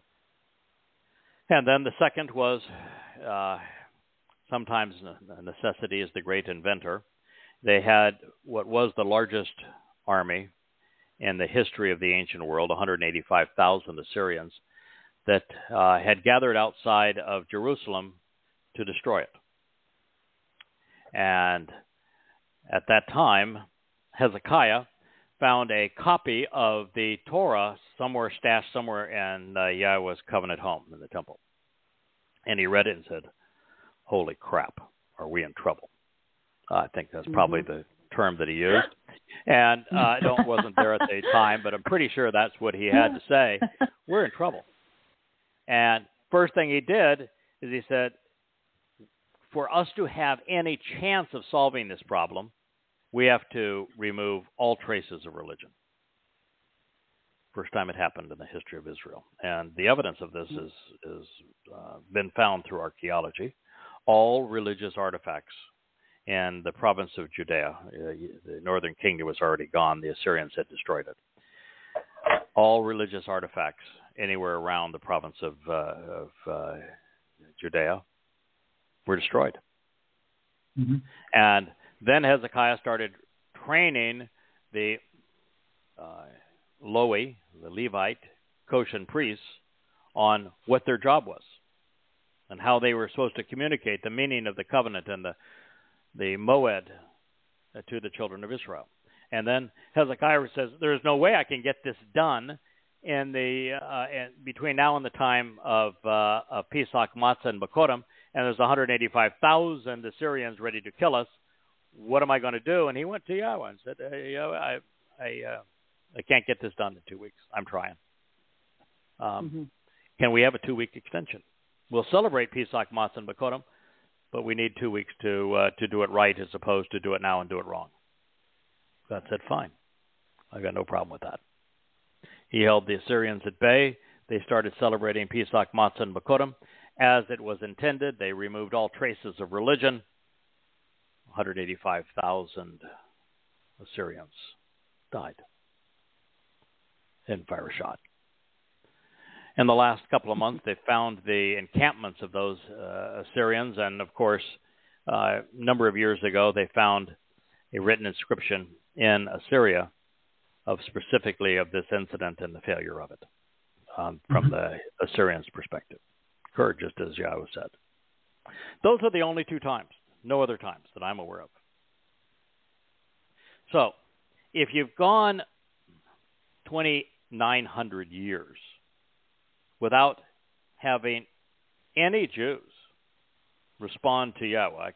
Speaker 3: And then the second was sometimes necessity is the great inventor. They had what was the largest army in the history of the ancient world, 185,000 Assyrians, that had gathered outside of Jerusalem to destroy it. And at that time, Hezekiah found a copy of the Torah stashed somewhere in Yahowah's covenant home in the temple. And he read it and said, "Holy crap, are we in trouble?" I think that's probably the term that he used. And I wasn't there at the time, but I'm pretty sure that's what he had to say. We're in trouble. And first thing he did is he said, for us to have any chance of solving this problem, we have to remove all traces of religion. First time it happened in the history of Israel. And the evidence of this is been found through archaeology. All religious artifacts in the province of Judea, the northern kingdom was already gone. The Assyrians had destroyed it. All religious artifacts anywhere around the province of Judea were destroyed. Mm-hmm. And then Hezekiah started training the Lowy, the Levite, Koshan priests on what their job was and how they were supposed to communicate the meaning of the covenant and the moed to the children of Israel. And then Hezekiah says, "There is no way I can get this done in between now and the time of Pesach, Matzah, and Bakorim, and there's 185,000 Assyrians ready to kill us. What am I going to do?" And he went to Yahowah and said, I can't get this done in 2 weeks. I'm trying. Can we have a 2-week extension? We'll celebrate Pesach, Matzah, and Bakorim, but we need 2 weeks to do it right as opposed to do it now and do it wrong. God said, fine. I got no problem with that. He held the Assyrians at bay. They started celebrating Pesach, Matzah, and Bakorim as it was intended. They removed all traces of religion. 185,000 Assyrians died in fire shot. In the last couple of months, they found the encampments of those Assyrians, and of course, a number of years ago, they found a written inscription in Assyria specifically of this incident and the failure of it from the Assyrians' perspective. Occurred just as Yahowah said. Those are the only 2 times, no other times that I'm aware of. So, if you've gone 2,900 years without having any Jews respond to Yahowah,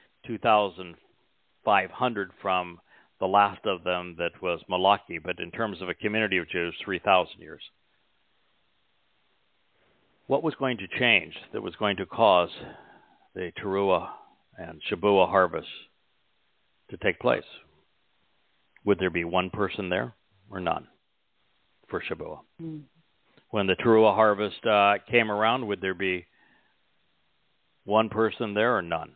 Speaker 3: 2,500 from the last of them that was Malachi, but in terms of a community of Jews, 3,000 years. What was going to change that was going to cause the Towrah and Shabat harvest to take place? Would there be one person there or none for Shabat? When the Towrah harvest came around, would there be one person there or none?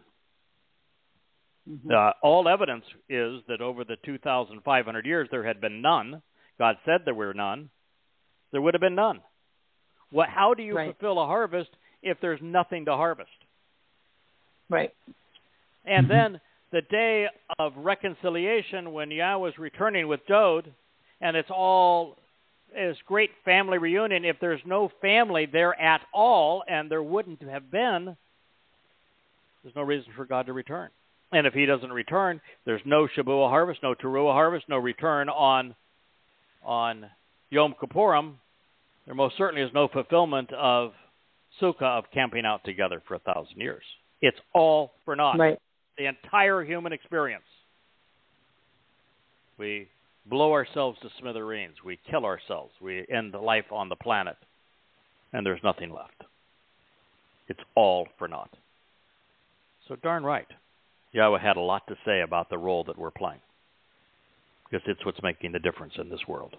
Speaker 3: All evidence is that over the 2,500 years there had been none. God said there were none. There would have been none. How do you fulfill a harvest if there's nothing to harvest?
Speaker 4: Right.
Speaker 3: And then the day of reconciliation, when Yahweh is returning with Dode, and it's all this great family reunion, if there's no family there at all, and there wouldn't have been, there's no reason for God to return. And if he doesn't return, there's no Shabuah harvest, no Teruah harvest, no return on Yom Kippurim. There most certainly is no fulfillment of Sukkah, of camping out together for 1,000 years. It's all for naught.
Speaker 4: Right.
Speaker 3: The entire human experience. We blow ourselves to smithereens. We kill ourselves. We end life on the planet. And there's nothing left. It's all for naught. So darn right. Yahweh had a lot to say about the role that we're playing. Because it's what's making the difference in this world.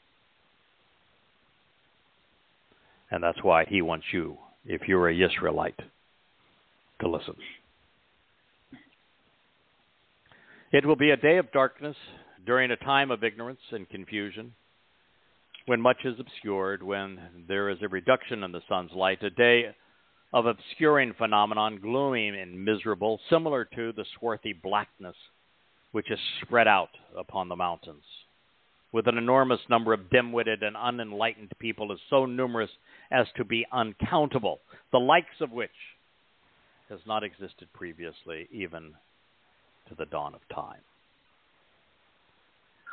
Speaker 3: And that's why he wants you, if you're a Yisraelite, to listen. It will be a day of darkness during a time of ignorance and confusion, when much is obscured, when there is a reduction in the sun's light, a day of obscuring phenomenon, gloomy and miserable, similar to the swarthy blackness which is spread out upon the mountains, with an enormous number of dim-witted and unenlightened people is so numerous as to be uncountable, the likes of which has not existed previously, even to the dawn of time.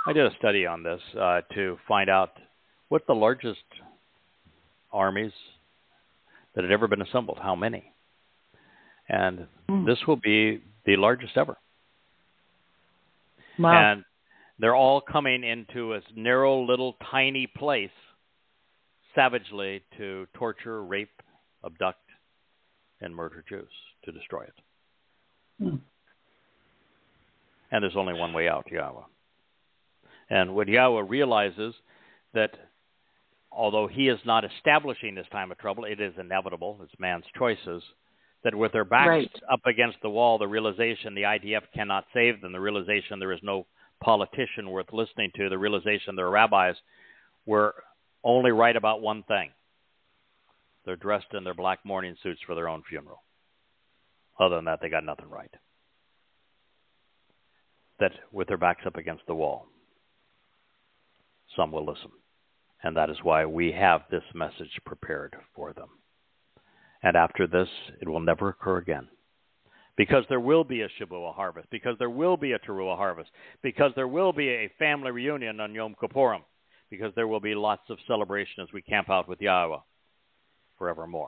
Speaker 3: I did a study on this to find out what the largest armies that had ever been assembled, how many. And this will be the largest ever.
Speaker 4: Wow.
Speaker 3: And they're all coming into a narrow little tiny place savagely to torture, rape, abduct, and murder Jews, to destroy it. And there's only one way out, Yahowah. And what Yahowah realizes that although he is not establishing this time of trouble, it is inevitable, it's man's choices, that with their backs up against the wall, the realization the IDF cannot save them, the realization there is no politician worth listening to, the realization their rabbis were only right about one thing. They're dressed in their black mourning suits for their own funeral. Other than that, they got nothing right. That with their backs up against the wall, some will listen. And that is why we have this message prepared for them. And after this, it will never occur again. Because there will be a Shabuah harvest. Because there will be a Towrah harvest. Because there will be a family reunion on Yom Kippurim. Because there will be lots of celebration as we camp out with Yahowah forevermore.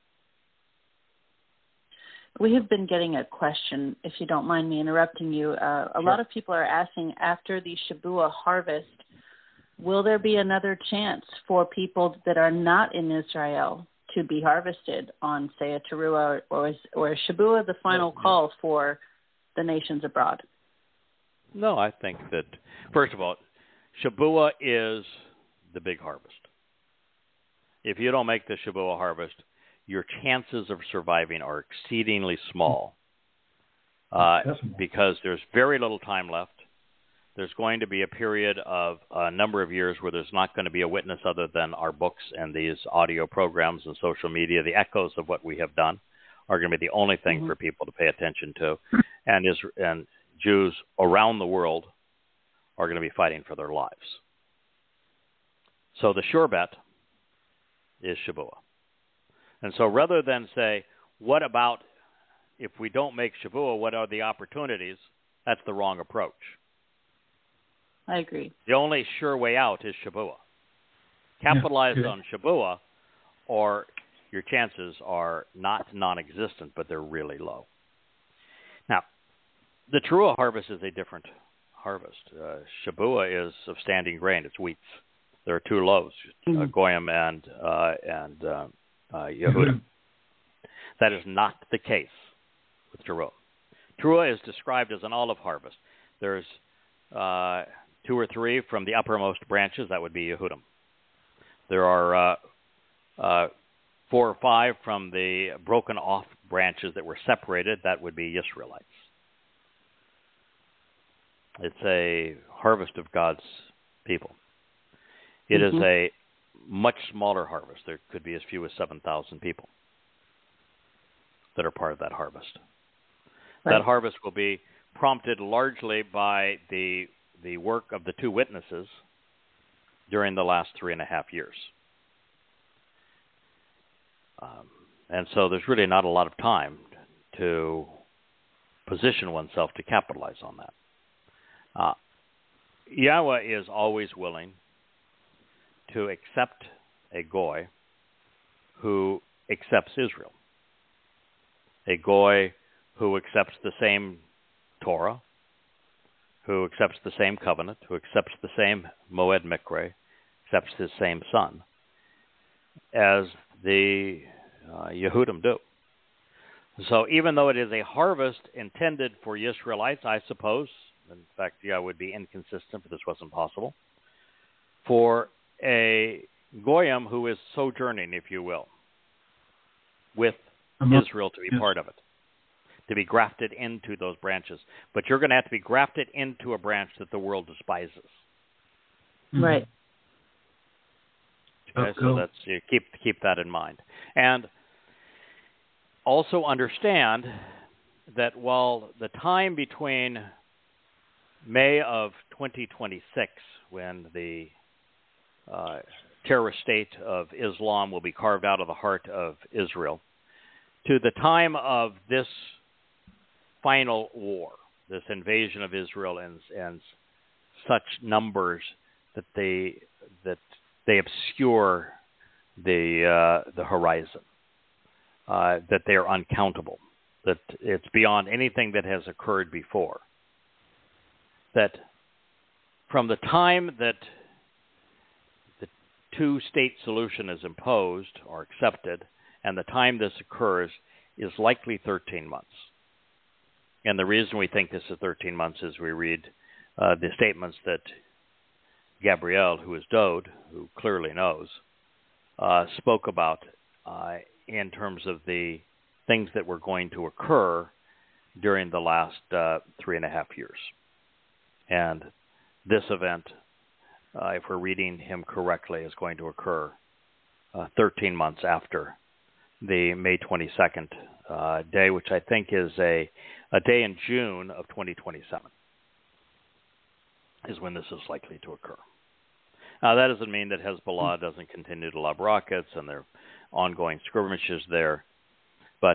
Speaker 4: We have been getting a question, if you don't mind me interrupting you. A lot of people are asking, after the Shabuah harvest, will there be another chance for people that are not in Israel to be harvested on, say, a Towrah or a Shabuah, the final call for the nations abroad?
Speaker 3: No, I think that, first of all, Shabuah is the big harvest. If you don't make the Shabuah harvest, your chances of surviving are exceedingly small because there's very little time left. There's going to be a period of a number of years where there's not going to be a witness other than our books and these audio programs and social media. The echoes of what we have done are going to be the only thing for people to pay attention to. And Jews around the world are going to be fighting for their lives. So the sure bet is Shabuah. And so rather than say, what about if we don't make Shabuah, what are the opportunities? That's the wrong approach.
Speaker 4: I agree.
Speaker 3: The only sure way out is Shabuah. Capitalize on Shabuah, or your chances are not non-existent, but they're really low. Now, the Towrah harvest is a different harvest. Shabuah is of standing grain. It's wheats. There are two loaves, Goyim and Yehudim. That is not the case with Towrah. Towrah is described as an olive harvest. There's 2 or 3 from the uppermost branches. That would be Yehudim. There are 4 or 5 from the broken off branches that were separated. That would be Israelites. It's a harvest of God's people. It is a much smaller harvest. There could be as few as 7,000 people that are part of that harvest. Right. That harvest will be prompted largely by the work of the 2 witnesses during the last 3.5 years. And so there's really not a lot of time to position oneself to capitalize on that. Yahowah is always willing to accept a Goy who accepts Israel. A Goy who accepts the same Torah, who accepts the same covenant, who accepts the same Moed Mikre, accepts his same son, as the Yehudim do. So even though it is a harvest intended for Israelites, I suppose, in fact, I would be inconsistent if this wasn't possible, for a Goyim who is sojourning, if you will, with Israel to be part of it, to be grafted into those branches. But you're going to have to be grafted into a branch that the world despises.
Speaker 4: Right.
Speaker 3: Okay, so that's, you keep that in mind. And also understand that while the time between May of 2026, when the terrorist state of Islam will be carved out of the heart of Israel, to the time of this final war, this invasion of Israel and such numbers that they obscure the horizon, that they are uncountable, that it's beyond anything that has occurred before. That from the time that the two-state solution is imposed or accepted and the time this occurs is likely 13 months. And the reason we think this is 13 months is we read the statements that Gabriel, who is Dode, who clearly knows, spoke about in terms of the things that were going to occur during the last 3.5 years. And this event, if we're reading him correctly, is going to occur 13 months after the May 22nd day, which I think is a day in June of 2027, is when this is likely to occur. Now, that doesn't mean that Hezbollah doesn't continue to lob rockets and there are ongoing skirmishes there, but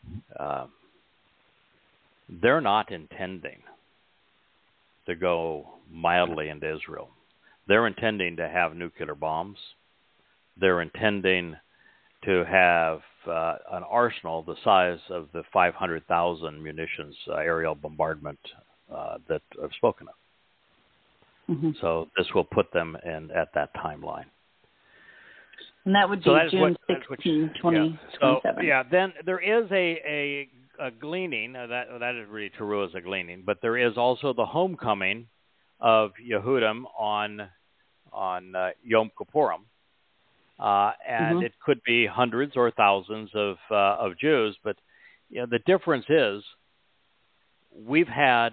Speaker 3: they're not intending to go mildly into Israel. They're intending to have nuclear bombs. They're intending to have an arsenal the size of the 500,000 munitions aerial bombardment that I've spoken of. Mm-hmm. So this will put them at that timeline.
Speaker 4: And that would be June 16, 2027.
Speaker 3: So, then there is a gleaning, that is really Towrah as a gleaning, but there is also the homecoming of Yehudim on Yom Kippurim. And it could be hundreds or thousands of Jews, but the difference is we've had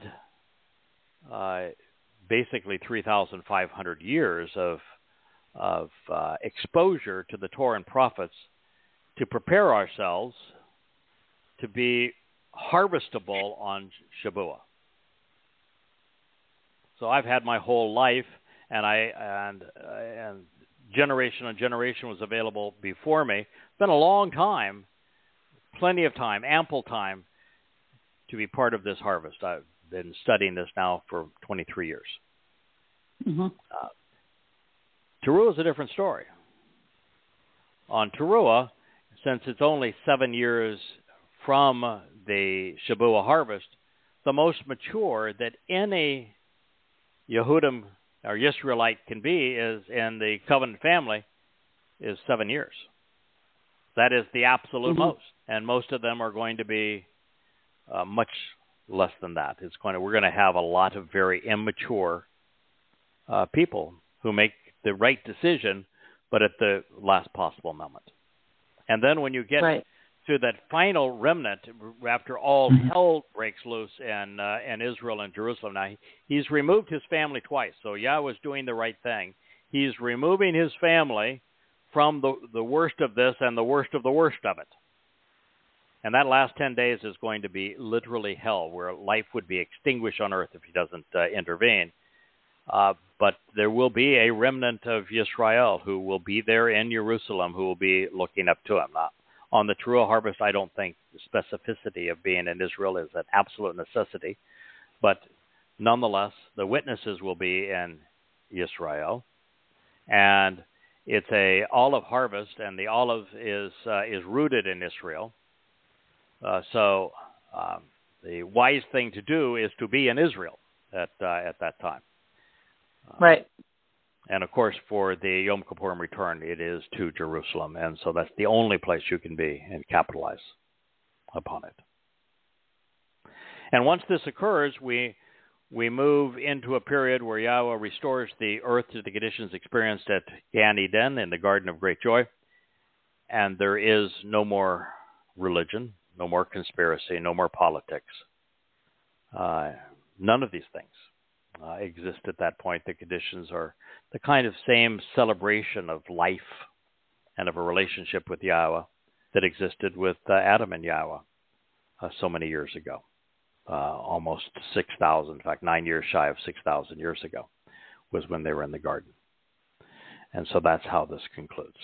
Speaker 3: basically 3,500 years of exposure to the Torah and prophets to prepare ourselves to be harvestable on Shabuah. So I've had my whole life, and generation on generation was available before me. It's been a long time, plenty of time, ample time to be part of this harvest. I've been studying this now for 23 years. Mm-hmm. Towrah is a different story. On Towrah, since it's only 7 years from the Shabuah harvest, the most mature that any Yehudim or Yisraelite can be is in the covenant family is 7 years. That is the absolute most, and most of them are going to be much less than that. We're going to have a lot of very immature people who make the right decision, but at the last possible moment. And then when you get to that final remnant, after all hell breaks loose in Israel and Jerusalem, now he's removed his family twice. So Yahweh is doing the right thing. He's removing his family from the worst of this and the worst of it. And that last 10 days is going to be literally hell, where life would be extinguished on earth if he doesn't intervene. But there will be a remnant of Yisrael who will be there in Jerusalem, who will be looking up to him. Now, on the Towrah harvest, I don't think the specificity of being in Israel is an absolute necessity. But nonetheless, the witnesses will be in Israel. And it's a olive harvest, and the olive is rooted in Israel. So the wise thing to do is to be in Israel at that time.
Speaker 4: Right.
Speaker 3: And, of course, for the Yom Kippurim return, it is to Jerusalem. And so that's the only place you can be and capitalize upon it. And once this occurs, we move into a period where Yahweh restores the earth to the conditions experienced at Gan Eden in the Garden of Great Joy. And there is no more religion, no more conspiracy, no more politics. None of these things exist at that point. The conditions are the kind of same celebration of life and of a relationship with Yahweh that existed with Adam and Yahweh so many years ago. Almost 6,000, in fact, 9 years shy of 6,000 years ago was when they were in the garden. And so that's how this concludes.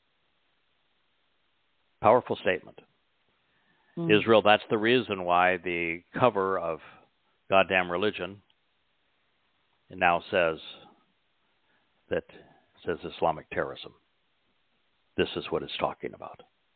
Speaker 3: Powerful statement. Israel, that's the reason why the cover of Goddamn Religion now says Islamic terrorism. This is what it's talking about.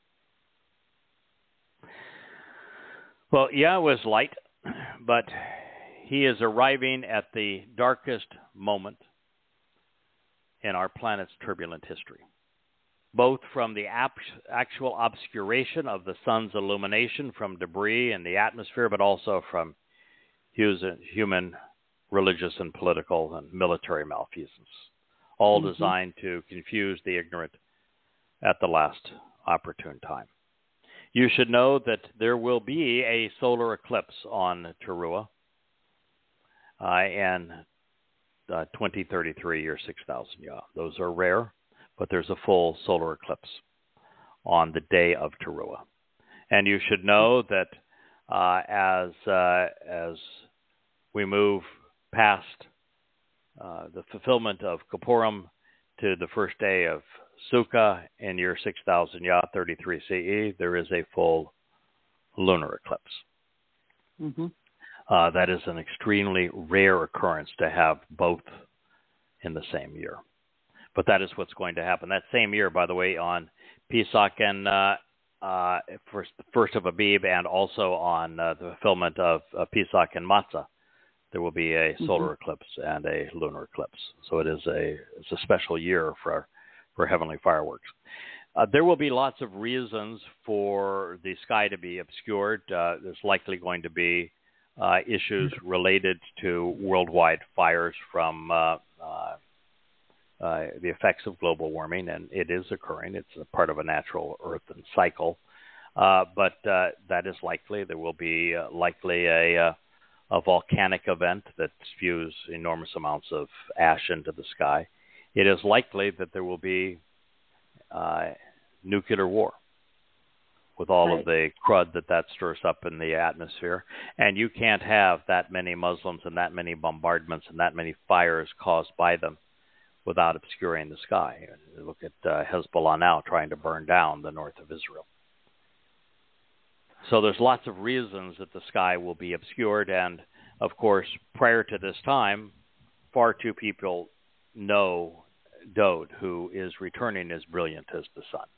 Speaker 3: Well, Yahweh is light, but he is arriving at the darkest moment in our planet's turbulent history, both from the actual obscuration of the sun's illumination from debris in the atmosphere, but also from human religious and political and military malfeasance, all designed to confuse the ignorant at the last opportune time. You should know that there will be a solar eclipse on Towrah in 2033 or 6,000 Yah. Those are rare, but there's a full solar eclipse on the day of Towrah. And you should know that as we move past the fulfillment of Kippurim to the first day of Sukkah in year 6000 Yah, 33 CE, there is a full lunar eclipse.
Speaker 4: Mm-hmm.
Speaker 3: That is an extremely rare occurrence to have both in the same year. But that is what's going to happen. That same year, by the way, on Pesach and first of Abib, and also on the fulfillment of Pesach and Matzah, there will be a solar eclipse and a lunar eclipse. So it's a special year for heavenly fireworks. There will be lots of reasons for the sky to be obscured. There's likely going to be issues related to worldwide fires from the effects of global warming, and it is occurring. It's a part of a natural earthen cycle. But that is likely. There will be likely a volcanic event that spews enormous amounts of ash into the sky. It is likely that there will be nuclear war with all of the crud that stirs up in the atmosphere. And you can't have that many Muslims and that many bombardments and that many fires caused by them without obscuring the sky. Look at Hezbollah now trying to burn down the north of Israel. So there's lots of reasons that the sky will be obscured. And, of course, prior to this time, far too people know Dode, who is returning as brilliant as the sun.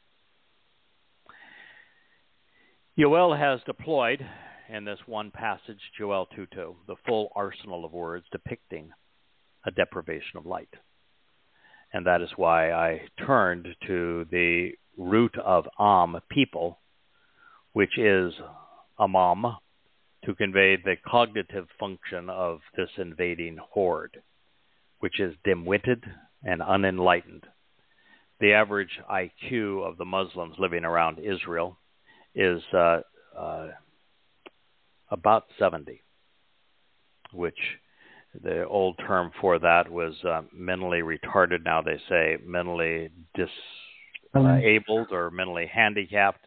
Speaker 3: Yow'el has deployed, in this one passage, Yow'el 2:2, the full arsenal of words depicting a deprivation of light. And that is why I turned to the root of Am, people, which is Amam, to convey the cognitive function of this invading horde, which is dim-witted and unenlightened. The average IQ of the Muslims living around Israel is about 70, which the old term for that was mentally retarded. Now they say mentally disabled or mentally handicapped.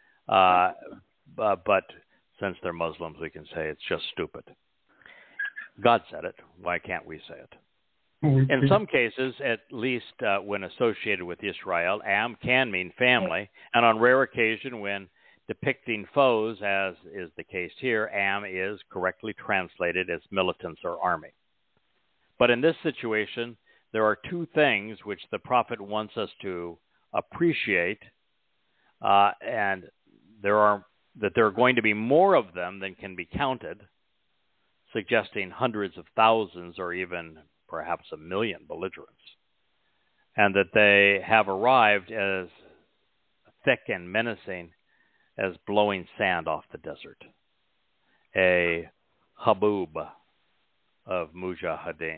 Speaker 3: But since they're Muslims, we can say it's just stupid. God said it. Why can't we say it? In some cases, at least when associated with Israel, Am can mean family, and on rare occasion when depicting foes, as is the case here, Am is correctly translated as militants or army. But in this situation, there are two things which the prophet wants us to appreciate, and there are going to be more of them than can be counted, suggesting hundreds of thousands or even perhaps 1 million belligerents, and that they have arrived as thick and menacing as blowing sand off the desert, a haboob of mujahideen.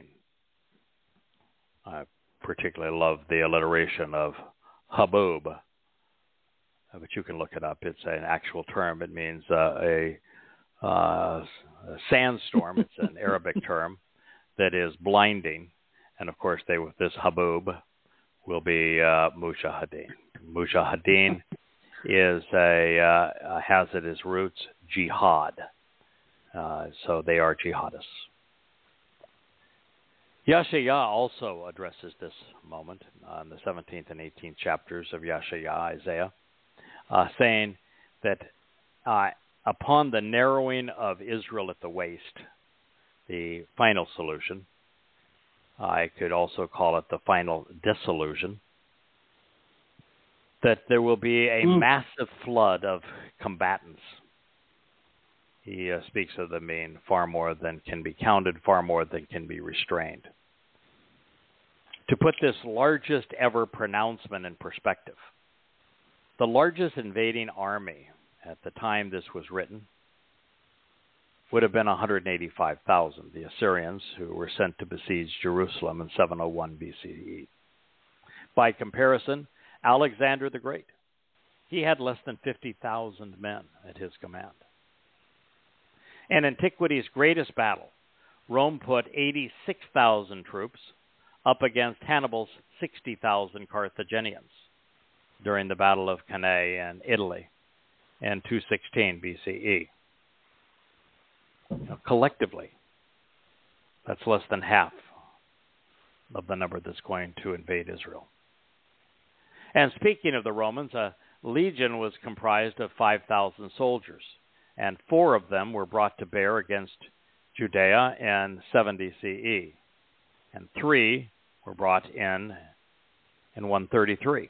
Speaker 3: I particularly love the alliteration of haboob, but you can look it up. It's an actual term. It means a sandstorm. It's an Arabic term that is blinding, and of course, this haboob will be mujahideen. Mujahideen has at its roots jihad, so they are jihadists. Yahowah also addresses this moment in the 17th and 18th chapters of Yahowah, Isaiah, saying that upon the narrowing of Israel at the waist, the final solution, I could also call it the final disillusion, that there will be a massive flood of combatants. He speaks of them being far more than can be counted, far more than can be restrained. To put this largest ever pronouncement in perspective, the largest invading army at the time this was written would have been 185,000, the Assyrians, who were sent to besiege Jerusalem in 701 BCE. By comparison, Alexander the Great, he had less than 50,000 men at his command. In antiquity's greatest battle, Rome put 86,000 troops up against Hannibal's 60,000 Carthaginians during the Battle of Cannae in Italy in 216 BCE. Collectively, that's less than half of the number that's going to invade Israel. And speaking of the Romans, a legion was comprised of 5,000 soldiers, and 4 of them were brought to bear against Judea in 70 CE, and 3 were brought in 133.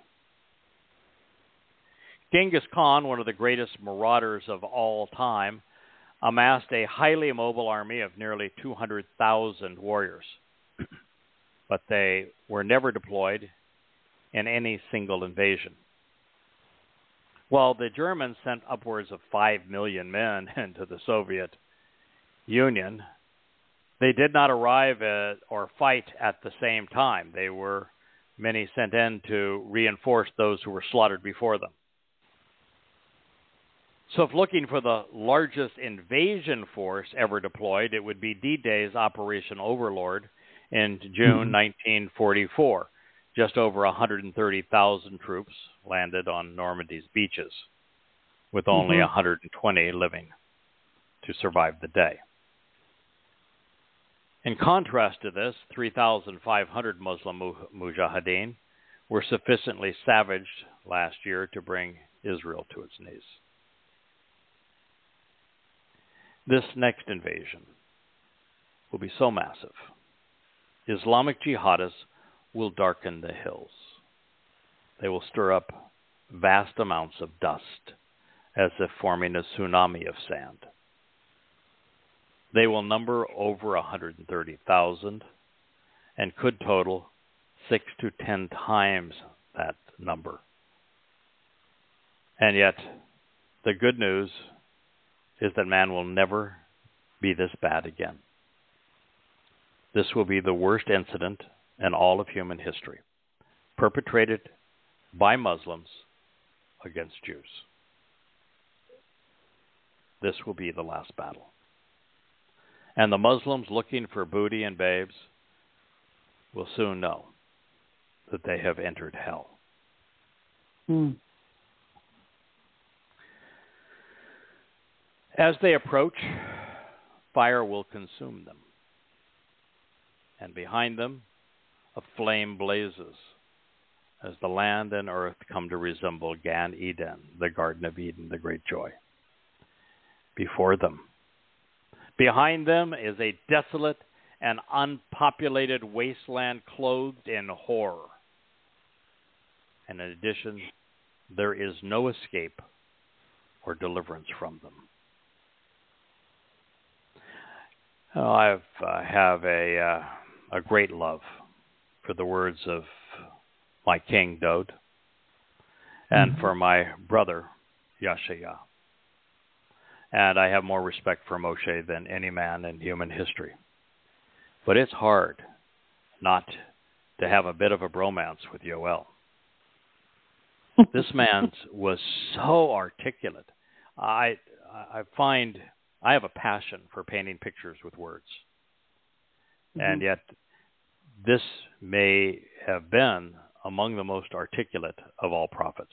Speaker 3: Genghis Khan, one of the greatest marauders of all time, amassed a highly mobile army of nearly 200,000 warriors, but they were never deployed in any single invasion. While the Germans sent upwards of 5 million men into the Soviet Union, they did not arrive at or fight at the same time. They were many sent in to reinforce those who were slaughtered before them. So if looking for the largest invasion force ever deployed, it would be D-Day's Operation Overlord in June 1944. Just over 130,000 troops landed on Normandy's beaches, with only 120 living to survive the day. In contrast to this, 3,500 Muslim mujahideen were sufficiently savaged last year to bring Israel to its knees. This next invasion will be so massive, Islamic jihadists will darken the hills. They will stir up vast amounts of dust, as if forming a tsunami of sand. They will number over 130,000 and could total 6 to 10 times that number. And yet, the good news is that man will never be this bad again. This will be the worst incident in all of human history, perpetrated by Muslims against Jews. This will be the last battle. And the Muslims looking for booty and babes will soon know that they have entered hell. As they approach, fire will consume them. And behind them, a flame blazes as the land and earth come to resemble Gan Eden, the Garden of Eden, the great joy. Before them, behind them is a desolate and unpopulated wasteland clothed in horror. And in addition, there is no escape or deliverance from them. I have a great love for the words of my king, Dode, and for my brother, Yahowah. And I have more respect for Moshe than any man in human history. But it's hard not to have a bit of a bromance with Yow'el. This man was so articulate. I find I have a passion for painting pictures with words. And yet, this may have been among the most articulate of all prophets.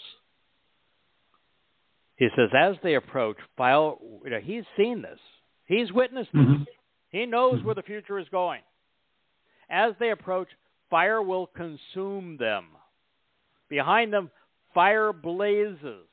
Speaker 3: He says, as they approach, he's seen this. He's witnessed this. He knows where the future is going. As they approach, fire will consume them. Behind them, fire blazes.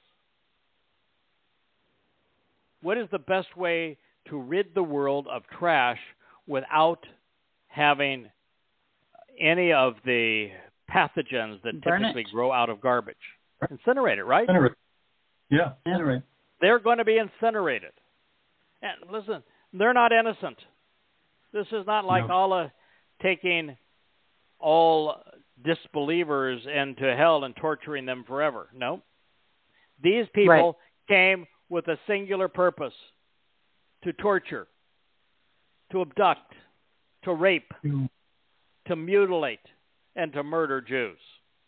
Speaker 3: What is the best way to rid the world of trash without having any of the pathogens that typically grow out of garbage. Incinerate it, right?
Speaker 5: Incinerate. Yeah, incinerate.
Speaker 3: They're going to be incinerated. And listen, they're not innocent. This is not like Allah taking all disbelievers into hell and torturing them forever. No. These people came with a singular purpose: to torture, to abduct, to rape, to mutilate, and to murder Jews.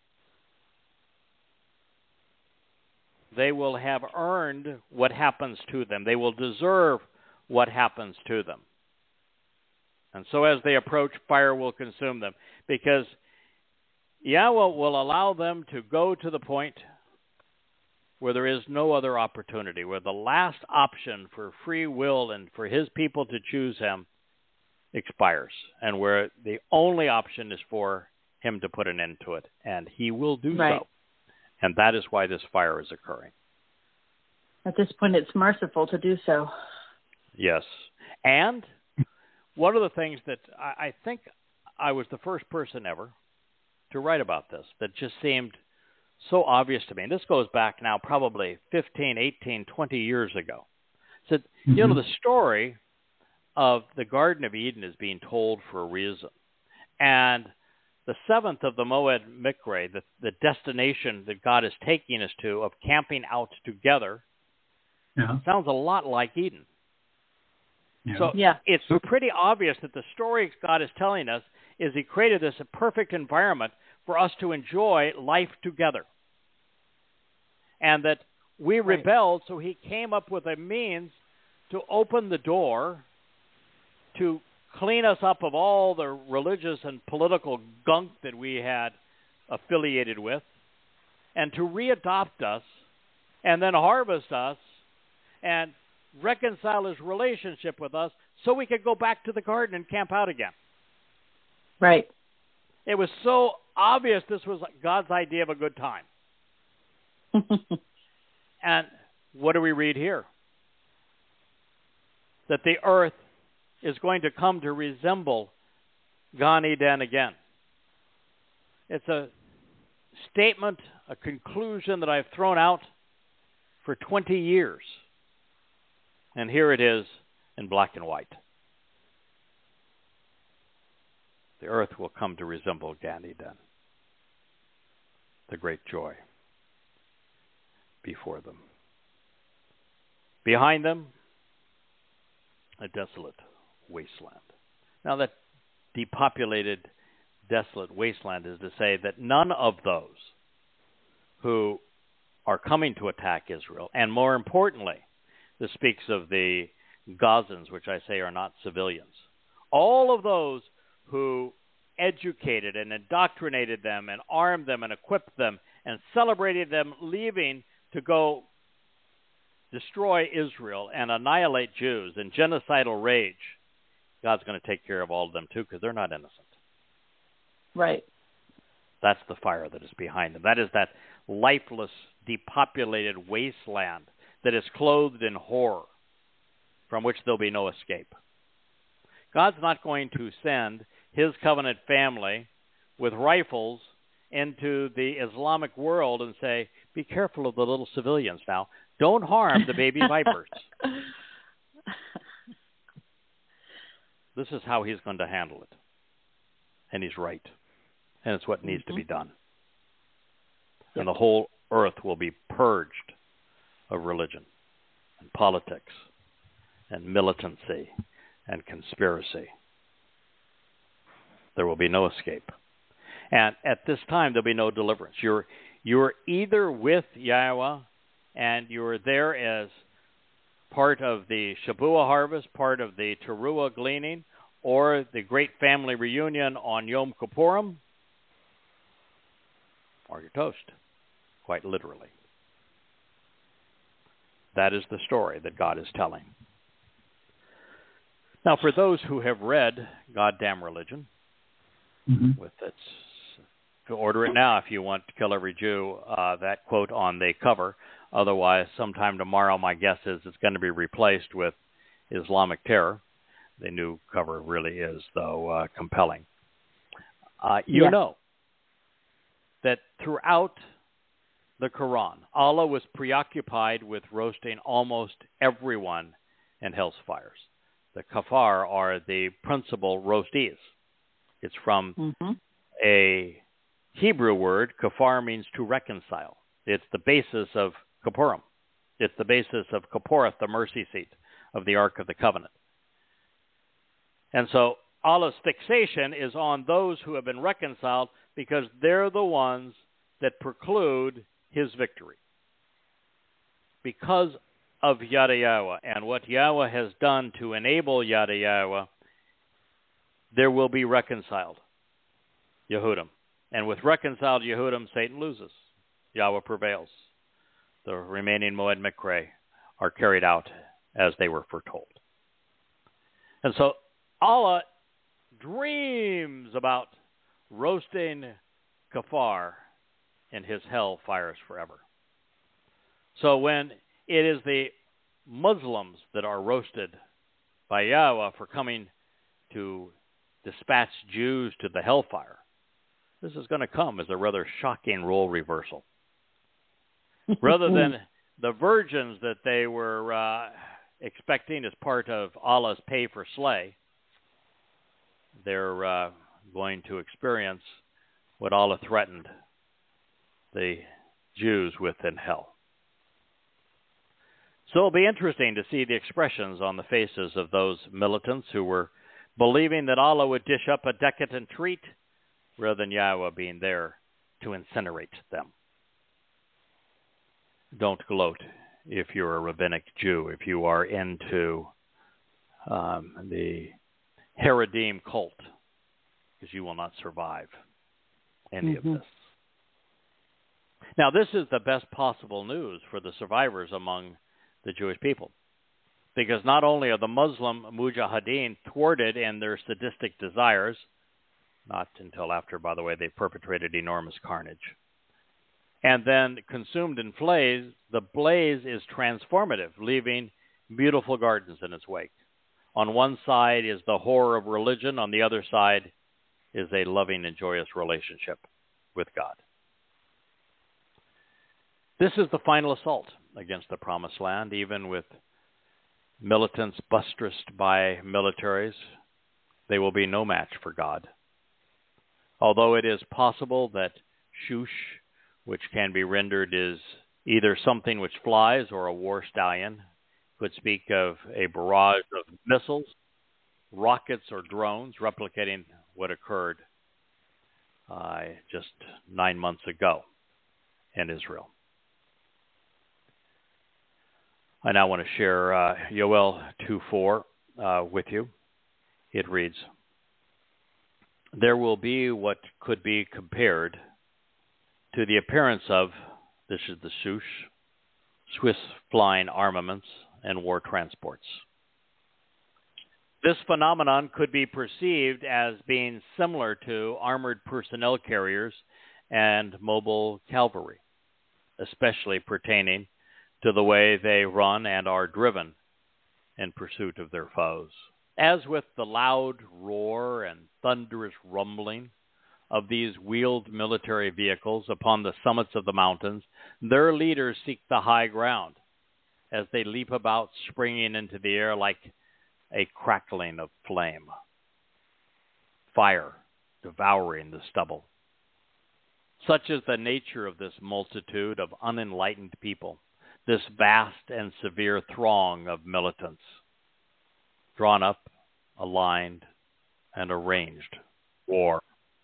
Speaker 3: They will have earned what happens to them. They will deserve what happens to them. And so as they approach, fire will consume them, because Yahweh will allow them to go to the point where there is no other opportunity, where the last option for free will and for his people to choose him expires, and where the only option is for him to put an end to it, and he will do so. And that is why this fire is occurring.
Speaker 4: At this point, it's merciful to do so.
Speaker 3: Yes. And one of the things that I think I was the first person ever to write about this that just seemed so obvious to me. And this goes back now probably 15, 18, 20 years ago. So, you know, the story of the Garden of Eden is being told for a reason. And the seventh of the Moed Mikre, the destination that God is taking us to of camping out together, sounds a lot like Eden. So it's pretty obvious that the story God is telling us is he created this perfect environment for us to enjoy life together. And that we rebelled, so he came up with a means to open the door to clean us up of all the religious and political gunk that we had affiliated with, and to readopt us, and then harvest us, and reconcile his relationship with us so we could go back to the garden and camp out again.
Speaker 4: Right.
Speaker 3: It was so obvious this was God's idea of a good time. And what do we read here? That the earth is going to come to resemble Gan Eden again. It's a statement, a conclusion that I've thrown out for 20 years. And here it is in black and white. The earth will come to resemble Gan Eden. The great joy before them. Behind them, a desolate wasteland. Now that depopulated, desolate wasteland is to say that none of those who are coming to attack Israel, and more importantly, this speaks of the Gazans, which I say are not civilians, all of those who educated and indoctrinated them and armed them and equipped them and celebrated them leaving to go destroy Israel and annihilate Jews in genocidal rage, God's going to take care of all of them too, because they're not innocent.
Speaker 4: Right.
Speaker 3: That's the fire that is behind them. That is that lifeless, depopulated wasteland that is clothed in horror, from which there'll be no escape. God's not going to send his covenant family with rifles into the Islamic world and say, be careful of the little civilians now. Don't harm the baby vipers. This is how he's going to handle it. And he's right. And it's what needs to be done. And the whole earth will be purged of religion and politics and militancy and conspiracy. There will be no escape. And at this time, there'll be no deliverance. You're either with Yahweh and you're there as part of the Shabuah harvest, part of the Teruah gleaning, or the great family reunion on Yom Kippurim, or you're toast, quite literally. That is the story that God is telling. Now, for those who have read Goddamn Religion, with its, to order it now if you want to kill every Jew, that quote on the cover. Otherwise, sometime tomorrow, my guess is it's going to be replaced with Islamic Terror. The new cover really is, though, compelling. You know that throughout the Quran, Allah was preoccupied with roasting almost everyone in hell's fires. The kafar are the principal roastees. It's from a Hebrew word. Kafar means to reconcile. It's the basis of Kippurim. It's the basis of Kipporeth, the mercy seat of the Ark of the Covenant. And so Allah's fixation is on those who have been reconciled because they're the ones that preclude his victory. Because of Yahowah and what Yahweh has done to enable Yahowah, there will be reconciled Yehudim. And with reconciled Yehudim, Satan loses. Yahweh prevails. The remaining Moed Mikre are carried out as they were foretold. And so Allah dreams about roasting kafar in his hell fires forever. So when it is the Muslims that are roasted by Yahweh for coming to dispatch Jews to the hellfire, this is going to come as a rather shocking role reversal. Rather than the virgins that they were expecting as part of Allah's pay for slay, they're going to experience what Allah threatened the Jews with in hell. So it'll be interesting to see the expressions on the faces of those militants who were believing that Allah would dish up a decadent treat rather than Yahweh being there to incinerate them. Don't gloat if you're a rabbinic Jew, if you are into the Haredim cult, because you will not survive any of this. Now, this is the best possible news for the survivors among the Jewish people, because not only are the Muslim mujahideen thwarted in their sadistic desires, not until after, by the way, they perpetrated enormous carnage, and then consumed in flames, the blaze is transformative, leaving beautiful gardens in its wake. On one side is the horror of religion. On the other side is a loving and joyous relationship with God. This is the final assault against the Promised Land, even with militants buttressed by militaries. They will be no match for God. Although it is possible that Shush, which can be rendered is either something which flies or a war stallion, could speak of a barrage of missiles, rockets, or drones replicating what occurred just 9 months ago in Israel. I now want to share Yow'el 2:4 with you. It reads, "There will be what could be compared to the appearance of," this is the Shush, "Swiss flying armaments and war transports. This phenomenon could be perceived as being similar to armored personnel carriers and mobile cavalry, especially pertaining to the way they run and are driven in pursuit of their foes. As with the loud roar and thunderous rumbling of these wheeled military vehicles upon the summits of the mountains, their leaders seek the high ground as they leap about, springing into the air like a crackling of flame, fire devouring the stubble. Such is the nature of this multitude of unenlightened people, this vast and severe throng of militants, drawn up, aligned, and arranged war.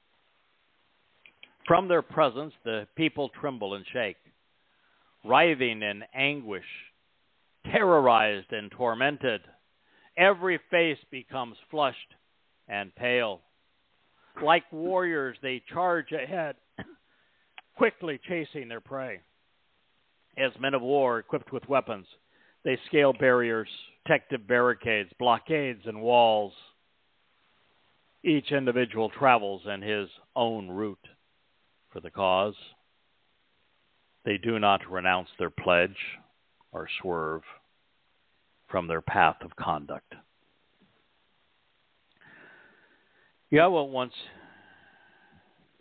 Speaker 3: From their presence, the people tremble and shake, writhing in anguish, terrorized and tormented. Every face becomes flushed and pale. Like warriors, they charge ahead, quickly chasing their prey. As men of war equipped with weapons, they scale barriers, protective barricades, blockades, and walls. Each individual travels in his own route for the cause. They do not renounce their pledge or swerve from their path of conduct. Yahweh wants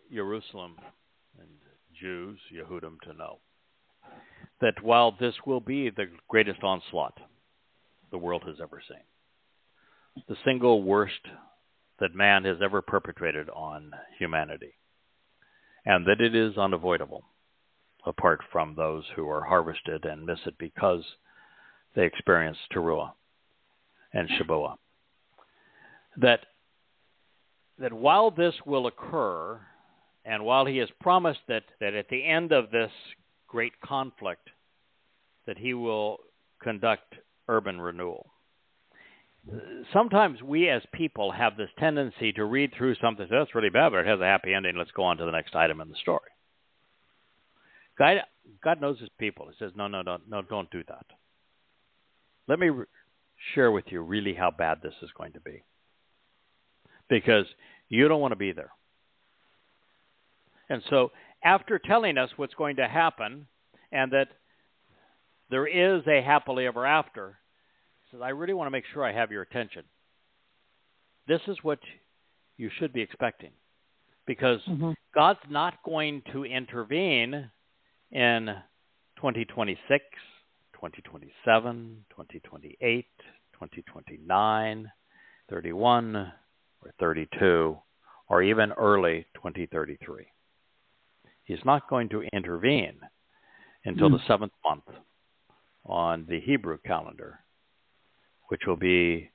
Speaker 3: Jerusalem and Jews, Yehudim, to know that while this will be the greatest onslaught the world has ever seen, the single worst that man has ever perpetrated on humanity, and that it is unavoidable, apart from those who are harvested and miss it because they experience Towrah and Shabuah, that while this will occur, and while he has promised that at the end of this great conflict, that he will conduct urban renewal. Sometimes we as people have this tendency to read through something, that's really bad, but it has a happy ending, let's go on to the next item in the story. God knows his people. He says, no, don't do that. Let me share with you really how bad this is going to be. Because you don't want to be there. And so after telling us what's going to happen and that there is a happily ever after, he says, I really want to make sure I have your attention. This is what you should be expecting. Because God's not going to intervene in 2026, 2027, 2028, 2029, 31, or 32, or even early 2033. He's not going to intervene until the 7th month on the Hebrew calendar, which will be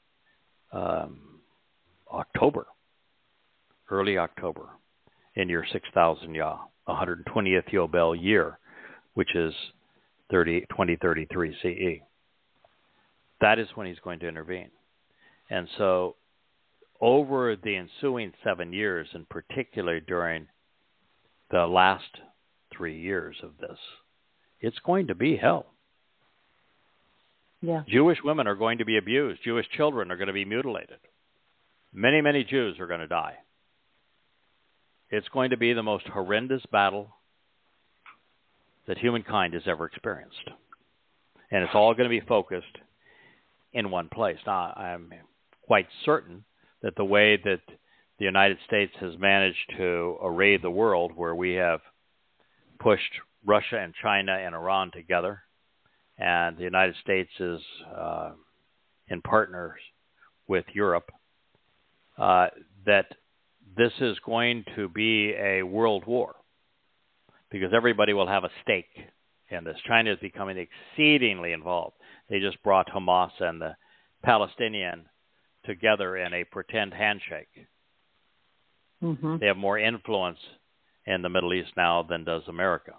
Speaker 3: October, early October, in year 6,000 Yah, 120th Yow'el year, which is 2033 CE. That is when he's going to intervene. And so over the ensuing 7 years, and particularly during the last 3 years of this, it's going to be hell.
Speaker 4: Yeah.
Speaker 3: Jewish women are going to be abused. Jewish children are going to be mutilated. Many, many Jews are going to die. It's going to be the most horrendous battle that humankind has ever experienced. And it's all going to be focused in one place. Now, I'm quite certain that the way that the United States has managed to array the world, where we have pushed Russia and China and Iran together, and the United States is in partners with Europe, that this is going to be a world war, because everybody will have a stake in this. China is becoming exceedingly involved. They just brought Hamas and the Palestinian together in a pretend handshake. They have more influence in the Middle East now than does America.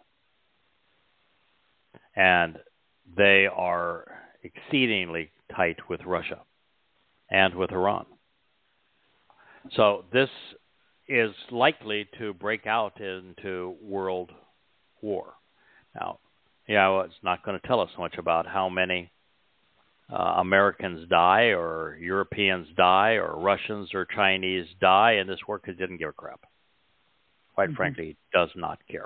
Speaker 3: And they are exceedingly tight with Russia and with Iran. So this is likely to break out into world war. Now, it's not going to tell us much about how many Americans die, or Europeans die, or Russians or Chinese die in this war, because he didn't give a crap. Quite frankly, he does not care.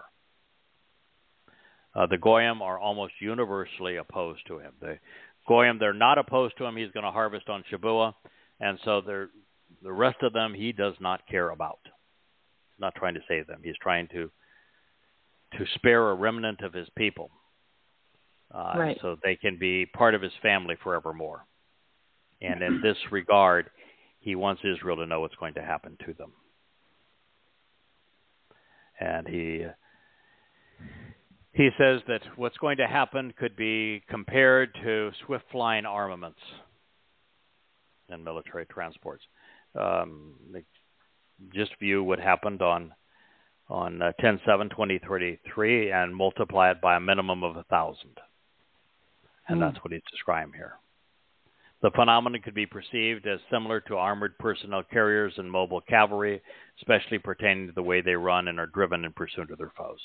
Speaker 3: The Goyim are almost universally opposed to him. The Goyim, they're not opposed to him. He's going to harvest on Shabuah, and so the rest of them he does not care about. He's not trying to save them. He's trying to spare a remnant of his people. So they can be part of his family forevermore. And in this regard, he wants Israel to know what's going to happen to them. And he says that what's going to happen could be compared to swift-flying armaments and military transports. Just view what happened on 10/7/2033 and multiply it by a minimum of 1,000. And that's what he's describing here. The phenomenon could be perceived as similar to armored personnel carriers and mobile cavalry, especially pertaining to the way they run and are driven in pursuit of their foes.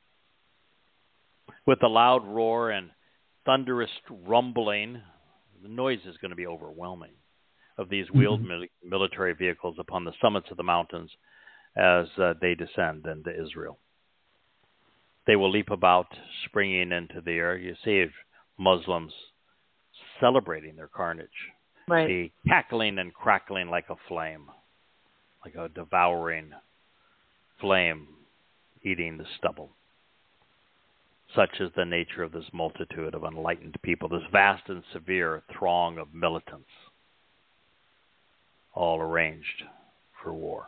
Speaker 3: With the loud roar and thunderous rumbling, the noise is going to be overwhelming of these wheeled military vehicles upon the summits of the mountains as they descend into Israel. They will leap about, springing into the air. You see Muslims celebrating their carnage. The cackling and crackling like a flame, like a devouring flame eating the stubble. Such is the nature of this multitude of enlightened people, this vast and severe throng of militants, all arranged for war.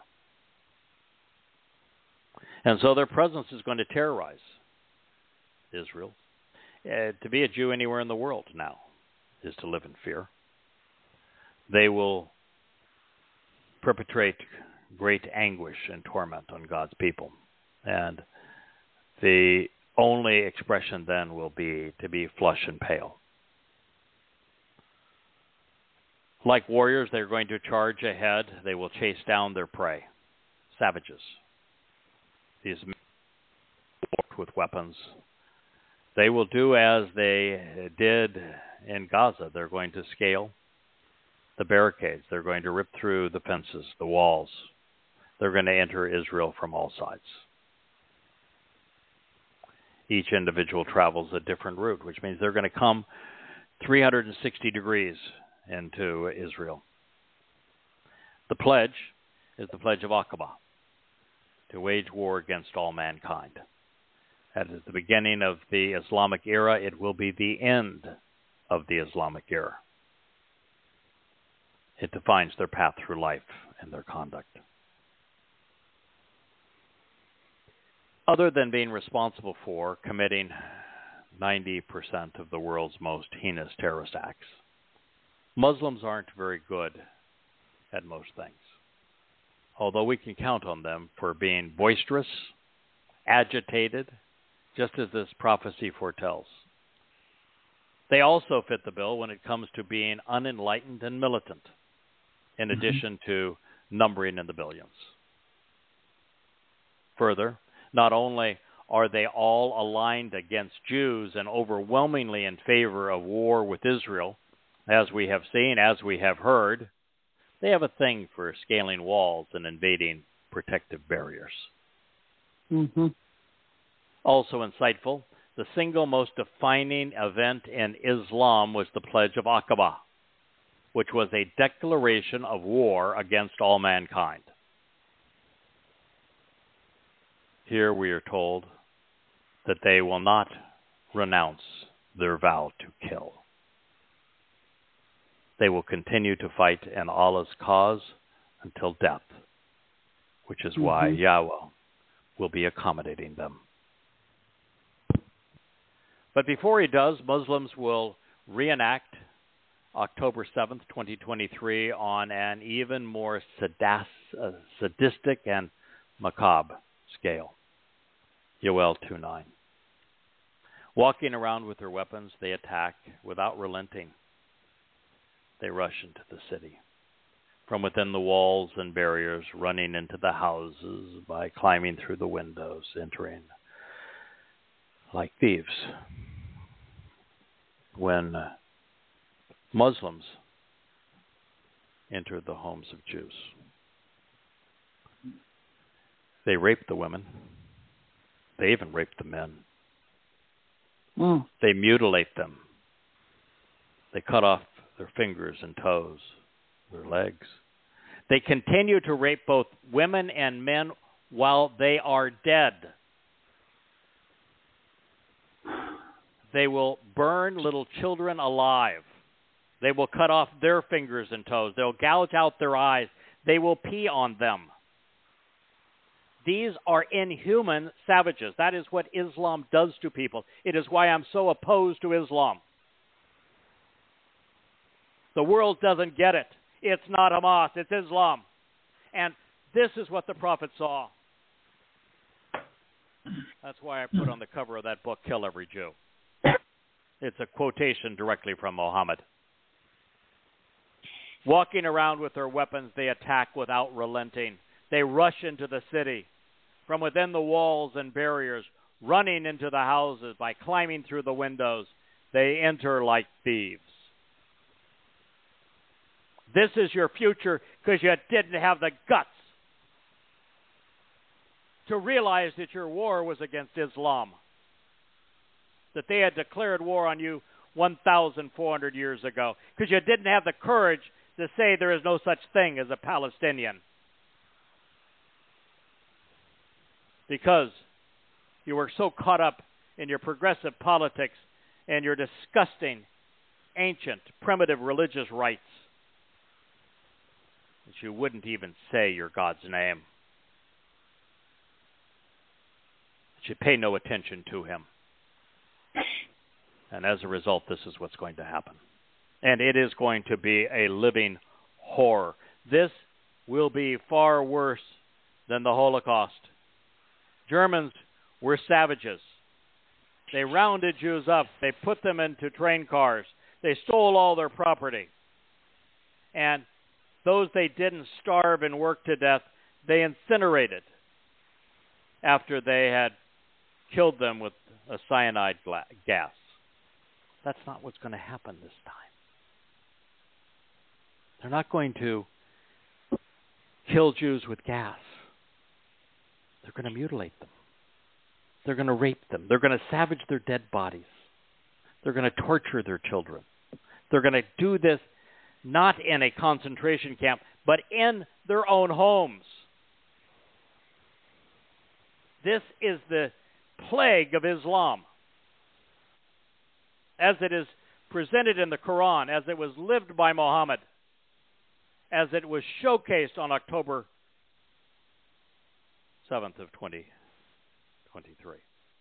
Speaker 3: And so their presence is going to terrorize Israel. To be a Jew anywhere in the world now is to live in fear. They will perpetrate great anguish and torment on God's people. And the only expression then will be to be flush and pale. Like warriors, they're going to charge ahead. They will chase down their prey, savages. These men with weapons. They will do as they did in Gaza. They're going to scale the barricades. They're going to rip through the fences, the walls. They're going to enter Israel from all sides. Each individual travels a different route, which means they're going to come 360 degrees into Israel. The pledge is the pledge of Apelah, to wage war against all mankind. That is the beginning of the Islamic era. It will be the end of the Islamic era. It defines their path through life and their conduct. Other than being responsible for committing 90% of the world's most heinous terrorist acts, Muslims aren't very good at most things, although we can count on them for being boisterous, agitated, just as this prophecy foretells. They also fit the bill when it comes to being unenlightened and militant, in addition to numbering in the billions. Further, not only are they all aligned against Jews and overwhelmingly in favor of war with Israel, as we have seen, as we have heard, they have a thing for scaling walls and invading protective barriers. Also insightful, the single most defining event in Islam was the Pledge of Aqaba, which was a declaration of war against all mankind. Here we are told that they will not renounce their vow to kill. They will continue to fight in Allah's cause until death, which is why Yahowah will be accommodating them. But before he does, Muslims will reenact October 7th, 2023 on an even more sadistic and macabre scale. Yow'el 2:9. Walking around with their weapons, they attack without relenting. They rush into the city. From within the walls and barriers, running into the houses by climbing through the windows, entering like thieves. When Muslims enter the homes of Jews, they rape the women. They even rape the men. They mutilate them. They cut off their fingers and toes, their legs. They continue to rape both women and men while they are dead. They will burn little children alive. They will cut off their fingers and toes. They'll gouge out their eyes. They will pee on them. These are inhuman savages. That is what Islam does to people. It is why I'm so opposed to Islam. The world doesn't get it. It's not Hamas, it's Islam. And this is what the prophet saw. That's why I put on the cover of that book, Kill Every Jew. It's a quotation directly from Muhammad. Walking around with their weapons, they attack without relenting. They rush into the city from within the walls and barriers, running into the houses by climbing through the windows. They enter like thieves. This is your future because you didn't have the guts to realize that your war was against Islam, that they had declared war on you 1,400 years ago, because you didn't have the courage to say there is no such thing as a Palestinian. because you were so caught up in your progressive politics and your disgusting, ancient, primitive religious rites that you wouldn't even say your God's name. That you pay no attention to him. And as a result, this is what's going to happen. And it is going to be a living horror. This will be far worse than the Holocaust. Germans were savages. They rounded Jews up. They put them into train cars. They stole all their property. And those they didn't starve and work to death, they incinerated after they had killed them with a cyanide gas. That's not what's going to happen this time. They're not going to kill Jews with gas. They're going to mutilate them. They're going to rape them. They're going to savage their dead bodies. They're going to torture their children. They're going to do this not in a concentration camp, but in their own homes. This is the plague of Islam, as it is presented in the Quran, as it was lived by Muhammad, as it was showcased on October 7th of 2023.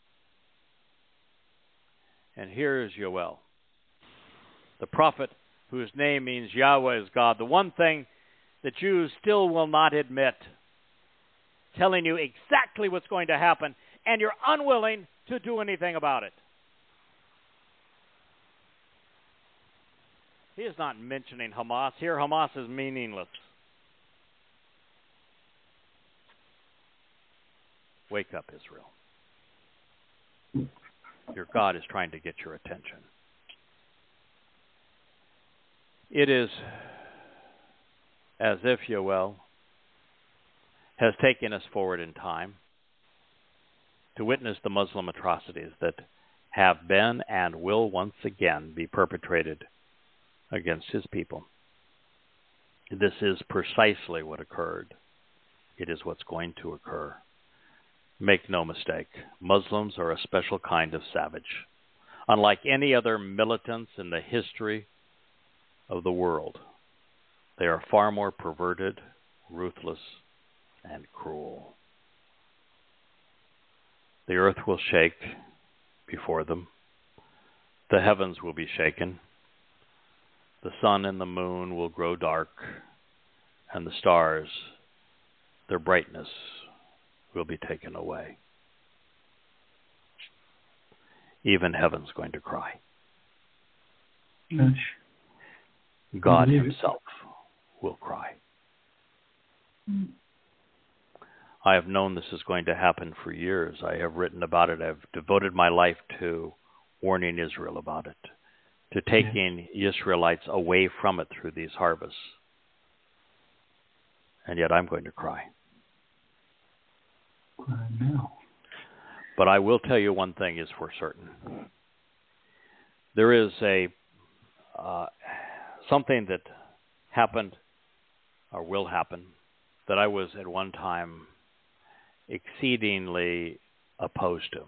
Speaker 3: And here is Yow'el, the prophet whose name means Yahweh is God, the one thing that Jews still will not admit, telling you exactly what's going to happen, and you're unwilling to do anything about it. He is not mentioning Hamas. Here, Hamas is meaningless. Wake up, Israel. Your God is trying to get your attention. It is as if Yow'el has taken us forward in time to witness the Muslim atrocities that have been and will once again be perpetrated against his people. This is precisely what occurred. It is what's going to occur. Make no mistake, Muslims are a special kind of savage. Unlike any other militants in the history of the world, they are far more perverted, ruthless, and cruel. The earth will shake before them. The heavens will be shaken. The sun and the moon will grow dark, and the stars, their brightness, will be taken away. Even heaven's going to cry. God himself will cry. I have known this is going to happen for years. I have written about it. I've devoted my life to warning Israel about it, to taking Israelites away from it through these harvests. And yet I'm going to cry.
Speaker 5: Cry now.
Speaker 3: But I will tell you one thing is for certain. There is something that happened or will happen that I was at one time exceedingly opposed to.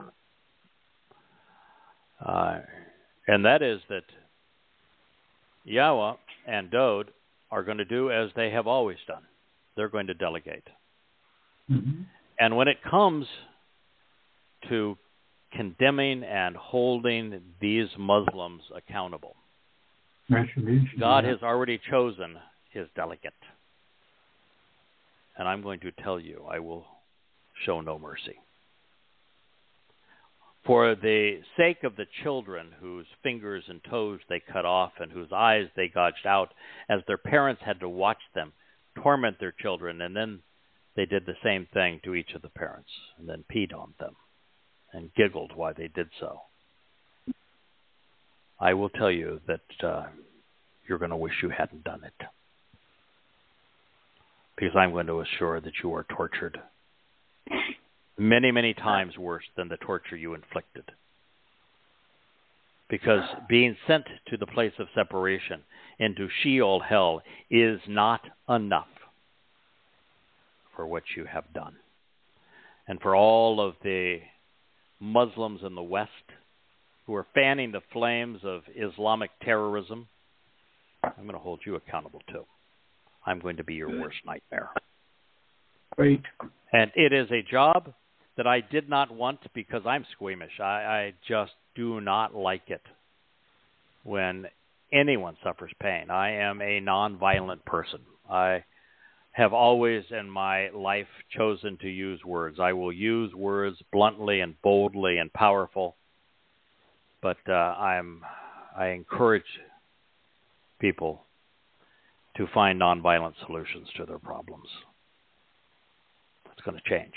Speaker 3: And that is that Yahowah and Dode are going to do as they have always done. They're going to delegate.
Speaker 5: Mm-hmm.
Speaker 3: And when it comes to condemning and holding these Muslims accountable, God has already chosen his delegate. And I'm going to tell you, I will show no mercy. For the sake of the children whose fingers and toes they cut off and whose eyes they gouged out, as their parents had to watch them torment their children, and then they did the same thing to each of the parents, and then peed on them and giggled while they did so. I will tell you that you're going to wish you hadn't done it. Because I'm going to assure that you are tortured many, many times worse than the torture you inflicted. Because being sent to the place of separation, into Sheol, hell, is not enough for what you have done. And for all of the Muslims in the West who are fanning the flames of Islamic terrorism, I'm going to hold you accountable too. I'm going to be your worst nightmare.
Speaker 5: Great.
Speaker 3: And it is a job that I did not want because I'm squeamish. I just do not like it when anyone suffers pain. I am a nonviolent person. I have always in my life chosen to use words. I will use words bluntly and boldly and powerful, but I encourage people to find nonviolent solutions to their problems. It's going to change.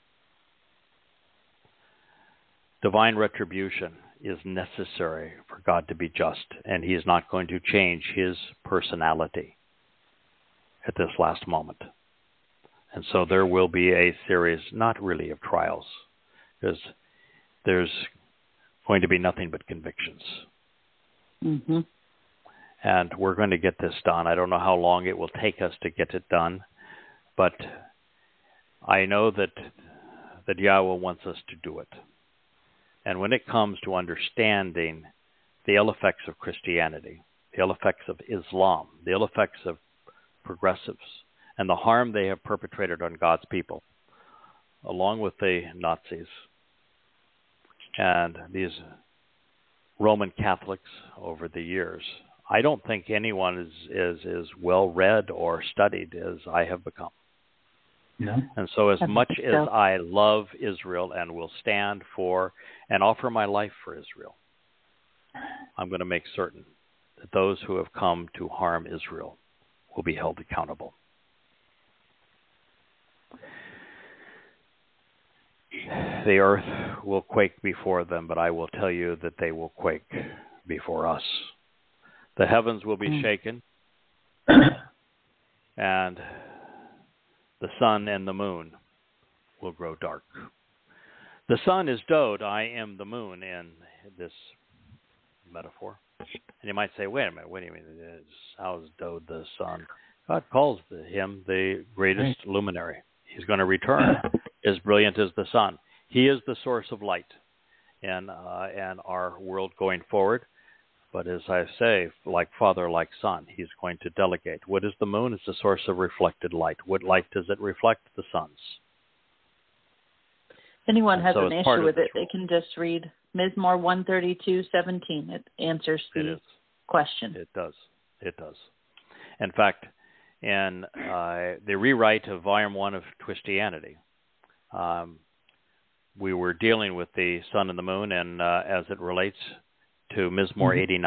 Speaker 3: Divine retribution is necessary for God to be just, and he is not going to change his personality at this last moment. And so there will be a series, not really of trials, because there's going to be nothing but convictions.
Speaker 4: Mm-hmm.
Speaker 3: And we're going to get this done. I don't know how long it will take us to get it done, but I know that Yahowah wants us to do it. And when it comes to understanding the ill effects of Christianity, the ill effects of Islam, the ill effects of progressives, and the harm they have perpetrated on God's people, along with the Nazis and these Roman Catholics over the years, I don't think anyone is well read or studied as I have become.
Speaker 5: No.
Speaker 3: And so as much as I love Israel and will stand for and offer my life for Israel, I'm going to make certain that those who have come to harm Israel will be held accountable. The earth will quake before them, but I will tell you that they will quake before us. The heavens will be shaken, and the sun and the moon will grow dark. The sun is Dode, I am the moon in this metaphor. And you might say, wait a minute, what do you mean? How is Dode the sun? God calls him the greatest luminary. He's going to return as brilliant as the sun. He is the source of light in our world going forward. But as I say, like father, like son, he's going to delegate. What is the moon? It's the source of reflected light. What light does it reflect? The sun's.
Speaker 4: If anyone has
Speaker 3: so
Speaker 4: an issue with it, they can just read Mizmor 132:17. It answers the question.
Speaker 3: It does. It does. In fact, in the rewrite of Volume 1 of Twistianity, we were dealing with the sun and the moon, and as it relates to Mizmor 89.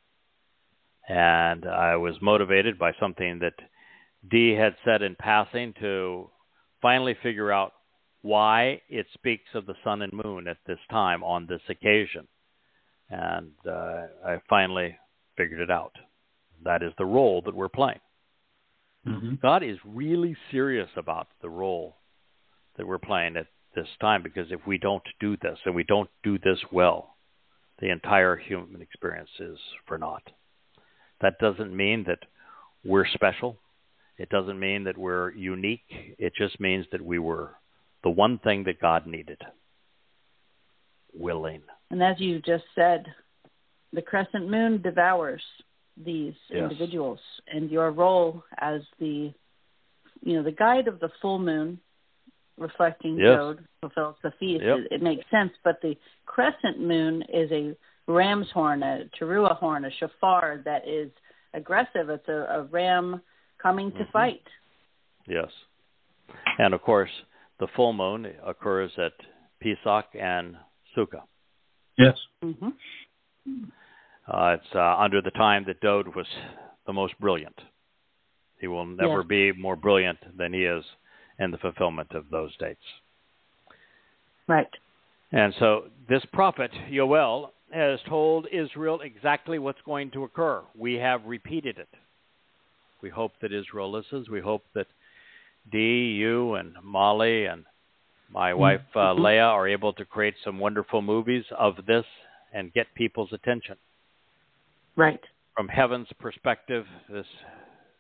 Speaker 3: And I was motivated by something that Dee had said in passing to finally figure out why it speaks of the sun and moon at this time on this occasion. And I finally figured it out. That is the role that we're playing. Mm-hmm. God is really serious about the role that we're playing at this time, because if we don't do this, and we don't do this well, the entire human experience is for naught. That doesn't mean that we're special. It doesn't mean that we're unique. It just means that we were the one thing that God needed. Willing.
Speaker 4: And as you just said, the crescent moon devours these individuals, and your role as the guide of the full moon, reflecting Dode, fulfills the feast. It makes sense, but the crescent moon is a ram's horn, a teruah horn, a shofar that is aggressive. It's a ram coming to fight. Yes.
Speaker 3: And of course, the full moon occurs at Pesach and Sukkah.
Speaker 5: Yes.
Speaker 4: Mm-hmm.
Speaker 3: It's under the time that Dode was the most brilliant. He will never be more brilliant than he is in the fulfillment of those dates.
Speaker 4: Right.
Speaker 3: And so this prophet, Yow'el, has told Israel exactly what's going to occur. We have repeated it. We hope that Israel listens. We hope that Dee, you, and Molly, and my wife, Leah, are able to create some wonderful movies of this and get people's attention.
Speaker 4: Right.
Speaker 3: From heaven's perspective, this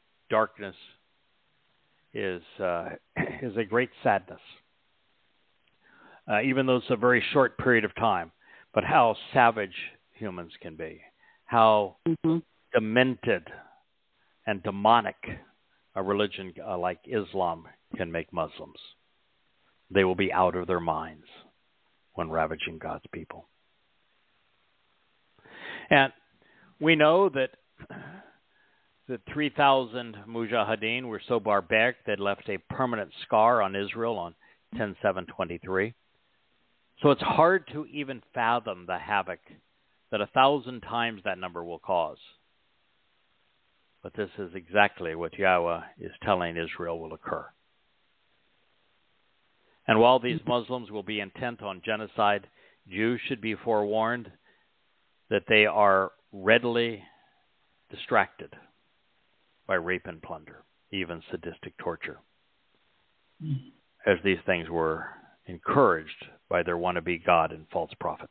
Speaker 3: darkness is a great sadness. even though it's a very short period of time, but how savage humans can be, how demented and demonic a religion like Islam can make Muslims. They will be out of their minds when ravaging God's people. And we know that the 3,000 mujahideen were so barbaric that left a permanent scar on Israel on 10/7/23. So it's hard to even fathom the havoc that 1,000 times that number will cause. But this is exactly what Yahowah is telling Israel will occur. And while these Muslims will be intent on genocide, Jews should be forewarned that they are readily distracted by rape and plunder, even sadistic torture, as these things were encouraged by their wannabe God and false prophet.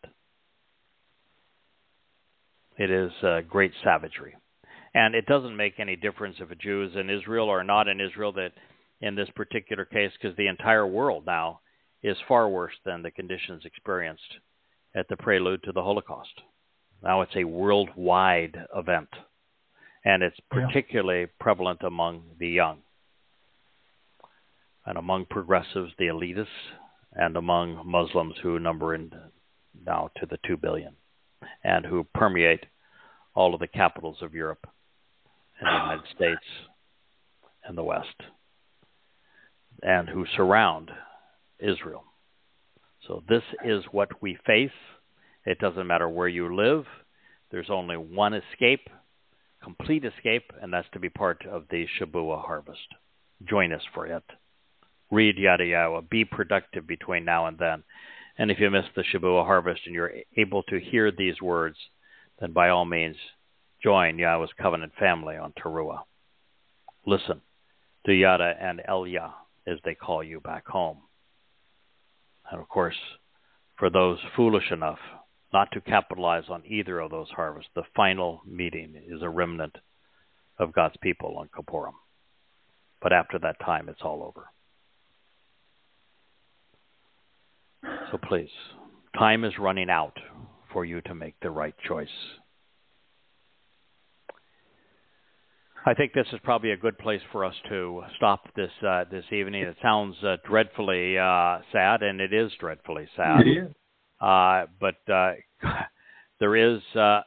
Speaker 3: It is great savagery. And it doesn't make any difference if a Jew is in Israel or not in Israel, that in this particular case, because the entire world now is far worse than the conditions experienced at the prelude to the Holocaust. Now it's a worldwide event, and it's particularly prevalent among the young, and among progressives, the elitists, and among Muslims who number now to the 2 billion, and who permeate all of the capitals of Europe and the United States and the West, and who surround Israel. So this is what we face. It doesn't matter where you live. There's only one escape, complete escape, and that's to be part of the Shabuah harvest. Join us for it. Read Yahowah. Be productive between now and then. And if you miss the Shabuah harvest and you're able to hear these words, then by all means, join Yahowah's covenant family on Towrah. Listen to Yada and Elia as they call you back home. And of course, for those foolish enough not to capitalize on either of those harvests, the final meeting is a remnant of God's people on Kippurim. But after that time, it's all over. So please, time is running out for you to make the right choice. I think this is probably a good place for us to stop this evening. It sounds dreadfully sad, and it is dreadfully sad.
Speaker 5: It is.
Speaker 3: But there is a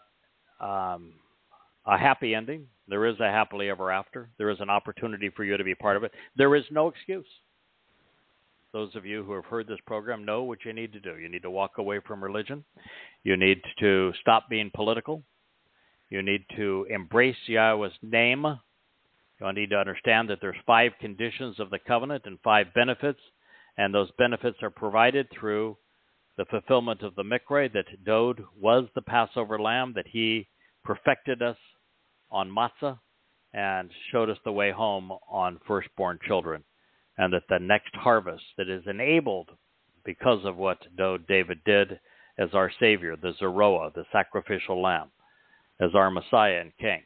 Speaker 3: happy ending. There is a happily ever after. There is an opportunity for you to be part of it. There is no excuse. Those of you who have heard this program know what you need to do. You need to walk away from religion. You need to stop being political. You need to embrace Yahowah's name. You need to understand that there's 5 conditions of the covenant and 5 benefits, and those benefits are provided through the fulfillment of the Mikra, that Dod was the Passover lamb, that he perfected us on matzah and showed us the way home on firstborn children, and that the next harvest that is enabled because of what David did as our Savior, the Zeroah, the sacrificial lamb, as our Messiah and King,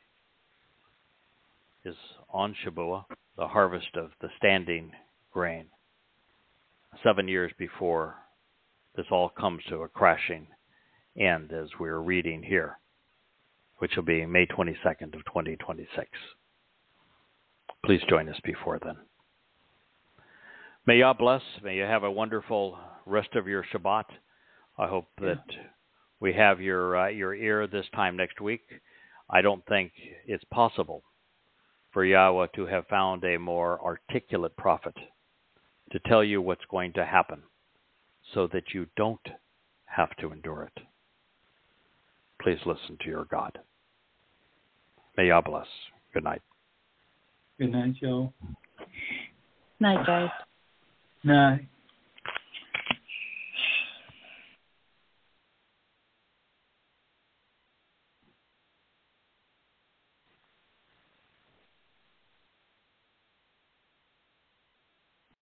Speaker 3: is on Shabuah, the harvest of the standing grain, 7 years before this all comes to a crashing end, as we're reading here, which will be May 22nd of 2026. Please join us before then. May Yah bless. May you have a wonderful rest of your Shabbat. I hope that we have your ear this time next week. I don't think it's possible for Yahowah to have found a more articulate prophet to tell you what's going to happen so that you don't have to endure it. Please listen to your God. May Yah bless. Good night.
Speaker 5: Good night, Joe.
Speaker 4: Night, guys.
Speaker 5: Night.